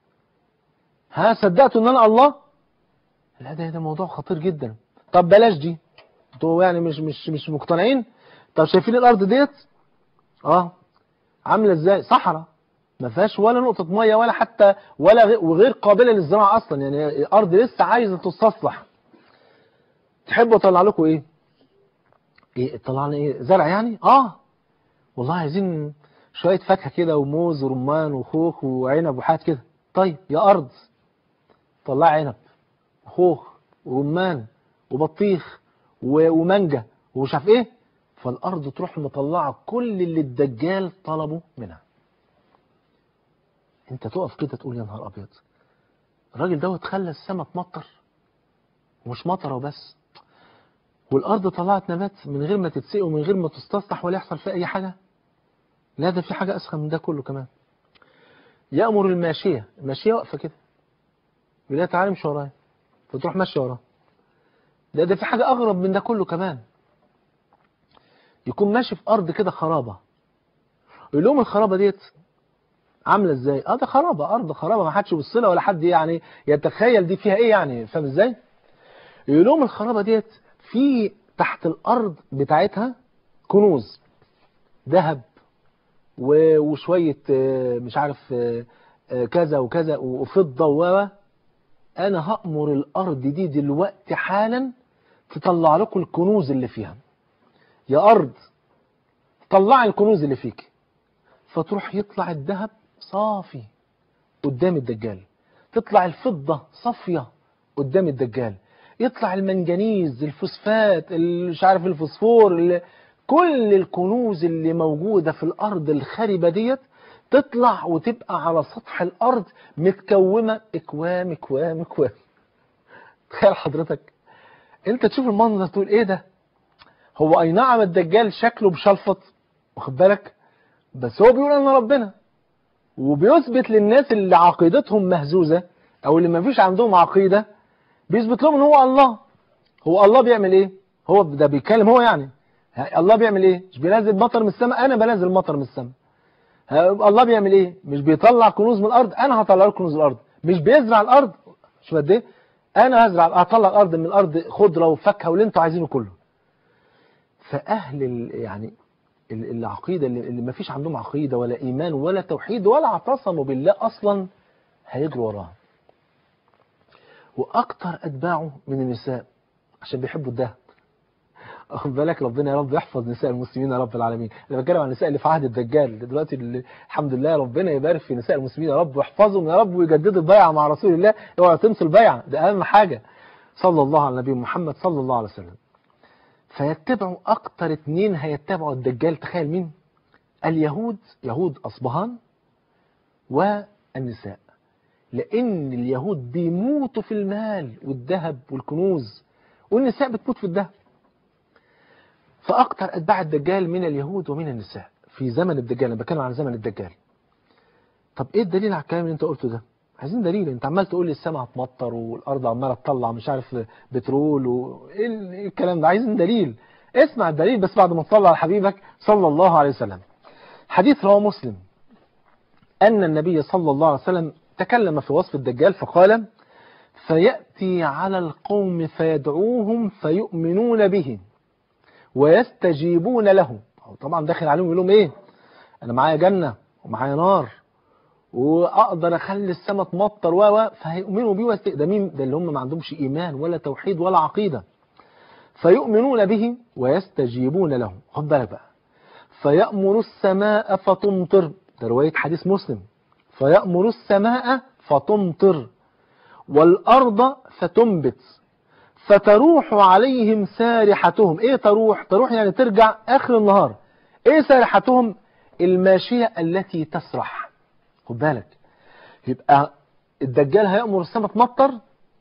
صدقتوا ان انا الله؟ لا ده موضوع خطير جدا. طب بلاش دي، انتوا يعني مش مقتنعين. طب شايفين الارض ديت عامله ازاي؟ صحراء ما فيهاش ولا نقطه ميه ولا حتى وغير قابله للزراعه اصلا، يعني الارض لسه عايزه تستصلح. تحبوا اطلع لكم ايه طلعنا ايه؟ زرع يعني؟ والله عايزين شويه فاكهه كده وموز ورمان وخوخ وعنب وحاجات كده. طيب يا ارض طلع عنب وخوخ ورمان وبطيخ ومانجا ومش عارف ايه. فالارض تروح مطلعه كل اللي الدجال طلبه منها. انت تقف كده تقول يا نهار ابيض، الراجل دوت خلى السماء تمطر، ومش مطره وبس، والارض طلعت نبات من غير ما تتسقي ومن غير ما تستصلح ولا يحصل فيها اي حاجه. لا ده في حاجه اسخن من ده كله كمان. يأمر الماشيه واقفه كده يقول لها تعالي امشي ورايا، فتروح ماشيه وراه. ده في حاجه اغرب من ده كله كمان. يكون ماشي في ارض كده خرابه، يقول لهم الخرابه ديت عامله ازاي؟ ده خرابه، ارض خرابه ما حدش يبص لها ولا حد يعني يتخيل دي فيها ايه، يعني فاهم ازاي؟ يقول لهم الخرابه ديت في تحت الارض بتاعتها كنوز، ذهب وشويه مش عارف كذا وكذا وفضه انا هأمر الارض دي دلوقتي حالا تطلع لكم الكنوز اللي فيها. يا ارض طلعي الكنوز اللي فيك. فتروح يطلع الذهب صافي قدام الدجال، تطلع الفضة صافية قدام الدجال، يطلع المنجنيز، الفوسفات، مش عارف الفوسفور، كل الكنوز اللي موجودة في الأرض الخربة ديت تطلع وتبقى على سطح الأرض متكومة إكوام إكوام إكوام. تخيل حضرتك أنت تشوف المنظر تقول إيه ده؟ هو أي نعم الدجال شكله مشلفط واخد بالك، بس هو بيقول أنا ربنا، وبيثبت للناس اللي عقيدتهم مهزوزة او اللي ما فيش عندهم عقيدة بيثبت لهم ان هو الله. هو الله بيعمل ايه؟ هو ده بيتكلم هو يعني الله بيعمل ايه؟ مش بينزل مطر من السماء؟ انا بنزل مطر من السماء. الله بيعمل ايه؟ مش بيطلع كنوز من الارض؟ انا هطلع لكم كنوز من الارض. مش بيزرع الارض؟ شوف قد ايه، انا هطلع الارض من الارض خضره وفاكهه واللي انتوا عايزينه كله. فاهل يعني العقيده اللي ما فيش عندهم عقيده ولا ايمان ولا توحيد ولا اعتصموا بالله اصلا هيجروا وراها. واكتر اتباعه من النساء عشان بيحبوا الدهب. واخد بالك، ربنا يا رب يحفظ نساء المسلمين يا رب العالمين. انا بتكلم عن النساء اللي في عهد الدجال دلوقتي، الحمد لله ربنا يبارك في نساء المسلمين يا رب ويحفظهم يا رب ويجددوا البيعه مع رسول الله. اوعوا تنسوا البيعه، ده اهم حاجه. صلى الله على النبي محمد صلى الله عليه وسلم. فيتبعوا اكتر اتنين هيتبعوا الدجال، تخيل مين؟ اليهود، يهود اصبهان، والنساء. لان اليهود بيموتوا في المال والذهب والكنوز، والنساء بتموت في الذهب. فأكثر أتباع الدجال من اليهود ومن النساء في زمن الدجال. أنا بتكلم عن زمن الدجال. طب إيه الدليل على الكلام اللي أنت قلته ده؟ عايزين دليل. أنت عمال تقول لي السماء هتمطر والأرض عمالة تطلع مش عارف بترول إيه الكلام ده؟ عايزين دليل. اسمع الدليل بس بعد ما تصلي على حبيبك صلى الله عليه وسلم. حديث رواه مسلم أن النبي صلى الله عليه وسلم تكلم في وصف الدجال فقال: فيأتي على القوم فيدعوهم فيؤمنون به ويستجيبون له. طبعا داخل عليهم يقول لهم ايه؟ انا معايا جنة ومعايا نار واقدر اخلي السماء تمطر فهيؤمنوا بيه ده مين؟ ده اللي هم ما عندهمش ايمان ولا توحيد ولا عقيدة. فيؤمنون به ويستجيبون له. خد بالك بقى. فيأمر السماء فتمطر، ده رواية حديث مسلم. فيأمر السماء فتمطر والأرض فتنبت فتروح عليهم سارحتهم. ايه تروح؟ تروح يعني ترجع اخر النهار. ايه سارحتهم؟ الماشية التي تسرح. خد بالك، يبقى الدجال هيأمر السماء تمطر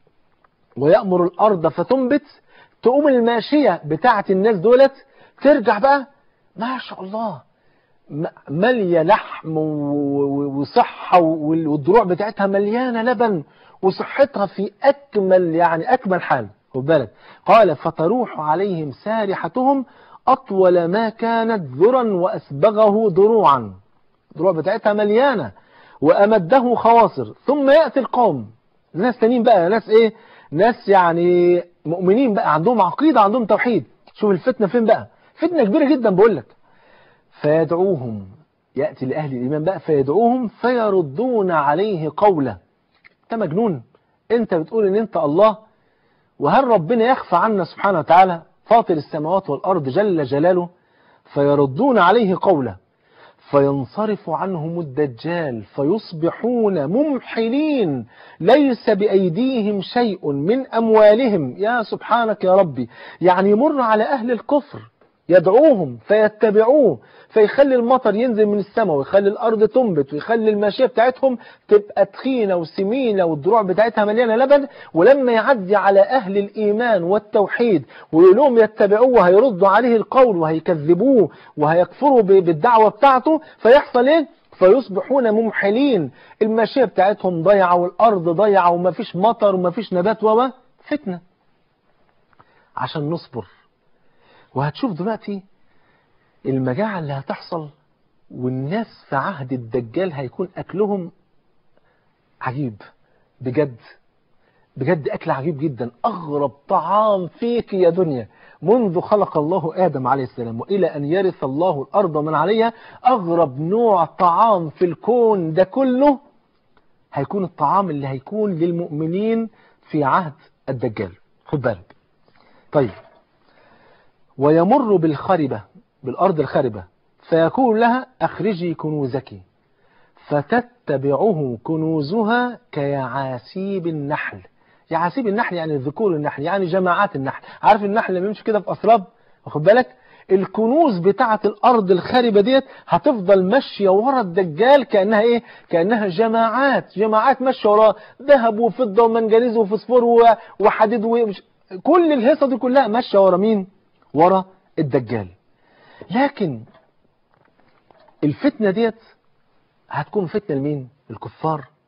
ويأمر الارض فتنبت، تقوم الماشية بتاعة الناس دولت ترجع بقى ما شاء الله مالية لحم وصحة والدروع بتاعتها مليانة لبن وصحتها في أكمل حال. خد بالك، قال: فتروح عليهم سارحتهم أطول ما كانت ذرا وأسبغه ضروعا. الدروع بتاعتها مليانة وأمده خواصر. ثم يأتي القوم، ناس تانيين بقى، ناس إيه؟ ناس يعني مؤمنين بقى، عندهم عقيدة عندهم توحيد. شوف الفتنة فين بقى، فتنة كبيرة جدا بقول لك. فيدعوهم، يأتي لأهل الإيمان بقى فيدعوهم فيردون عليه قوله. أنت مجنون؟ أنت بتقول إن أنت الله؟ وهل ربنا يخفى عنا سبحانه وتعالى؟ فاطر السماوات والأرض جل جلاله. فيردون عليه قوله فينصرف عنهم الدجال فيصبحون ممحلين ليس بأيديهم شيء من أموالهم. يا سبحانك يا ربي، يعني يمر على أهل الكفر يدعوهم فيتبعوه فيخلي المطر ينزل من السماء ويخلي الأرض تنبت ويخلي الماشية بتاعتهم تبقى تخينة وسمينة والدروع بتاعتها مليانة لبن. ولما يعدي على أهل الإيمان والتوحيد ويقول لهم يتبعوه وهيردوا عليه القول وهيكذبوه وهيكفروا بالدعوة بتاعته، فيحصل إيه؟ فيصبحون ممحلين، الماشية بتاعتهم ضيعة والأرض ضيعة ومفيش مطر ومفيش نبات فتنة. عشان نصبر. وهتشوف دلوقتي المجاعة اللي هتحصل، والناس في عهد الدجال هيكون أكلهم عجيب بجد بجد، أكل عجيب جدا. أغرب طعام فيك يا دنيا منذ خلق الله آدم عليه السلام وإلى أن يرث الله الأرض من عليها، أغرب نوع طعام في الكون ده كله هيكون الطعام اللي هيكون للمؤمنين في عهد الدجال. خد بالك. طيب، ويمر بالخربة، بالأرض الخربة، فيقول لها أخرجي كنوزك، فتتبعه كنوزها كيعاسيب النحل. يعاسيب النحل يعني ذكور النحل، يعني جماعات النحل. عارف النحل لما يمشي كده في أسراب؟ واخد بالك؟ الكنوز بتاعة الأرض الخربة ديت هتفضل ماشية ورا الدجال كأنها إيه؟ كأنها جماعات ماشية وراه، ذهب وفضة ومنجنيز وفوسفور وحديد كل الهيصة دي كلها ماشية ورا مين؟ ورا الدجال. لكن الفتنة ديت هتكون فتنة لمين؟ الكفار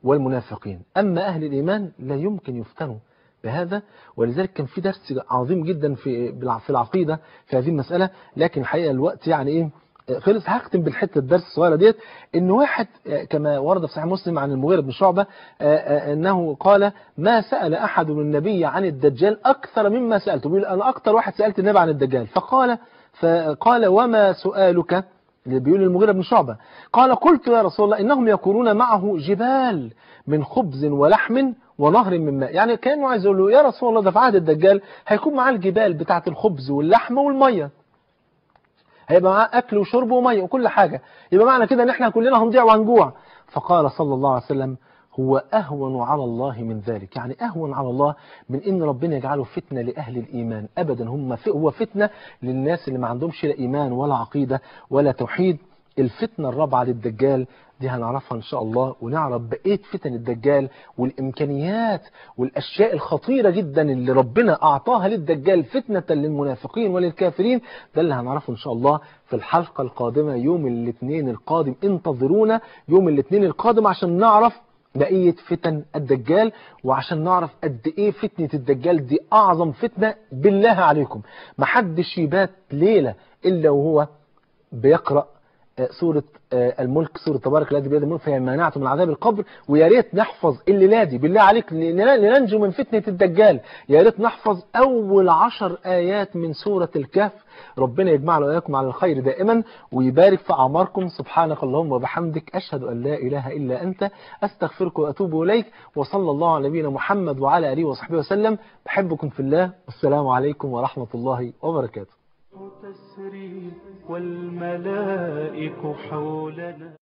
والمنافقين. أما أهل الإيمان لا يمكن يفتنوا بهذا. ولذلك كان في درس عظيم جدا في العقيدة في هذه المسألة، لكن الحقيقة الوقت يعني إيه خلص. هختم بالحته الدرس الصغيره ديت، ان واحد كما ورد في صحيح مسلم عن المغيرة بن شعبة انه قال: ما سأل احد النبي عن الدجال اكثر مما سألته. بيقول انا اكثر واحد سألت النبي عن الدجال. فقال: وما سؤالك؟ بيقول المغيرة بن شعبة. قال: قلت يا رسول الله انهم يكونون معه جبال من خبز ولحم ونهر من ماء. يعني كانوا عايز يقول له يا رسول الله ده في عهد الدجال هيكون معاه الجبال بتاعه الخبز واللحم والميه، هيبقى معاه أكل وشرب ومية وكل حاجة، يبقى معنى كده إن إحنا كلنا هنضيع وهنجوع. فقال صلى الله عليه وسلم: هو أهون على الله من ذلك. يعني أهون على الله من إن ربنا يجعله فتنة لأهل الإيمان. أبدا، هو فتنة للناس اللي ما عندهمش لا إيمان ولا عقيدة ولا توحيد. الفتنة الرابعة للدجال دي هنعرفها إن شاء الله، ونعرف بقية فتن الدجال والإمكانيات والأشياء الخطيرة جدا اللي ربنا أعطاها للدجال فتنة للمنافقين وللكافرين. ده اللي هنعرفه إن شاء الله في الحلقة القادمة يوم الاثنين القادم. انتظرونا يوم الاثنين القادم عشان نعرف بقية فتن الدجال، وعشان نعرف قد ايه فتنة الدجال دي اعظم فتنة. بالله عليكم محدش يبات ليلة الا وهو بيقرأ سورة الملك، سورة تبارك الذي بيده الملك فهي مانعة من عذاب القبر. ويا ريت نحفظ الليلة دي بالله عليك لننجو من فتنة الدجال. يا ريت نحفظ أول 10 آيات من سورة الكهف. ربنا يجمعنا وإياكم على الخير دائما ويبارك في أعماركم. سبحانك اللهم وبحمدك، أشهد أن لا إله إلا أنت، أستغفرك وأتوب إليك. وصلى الله على نبينا محمد وعلى آله وصحبه وسلم. بحبكم في الله، والسلام عليكم ورحمة الله وبركاته. تسري والملائك حولنا.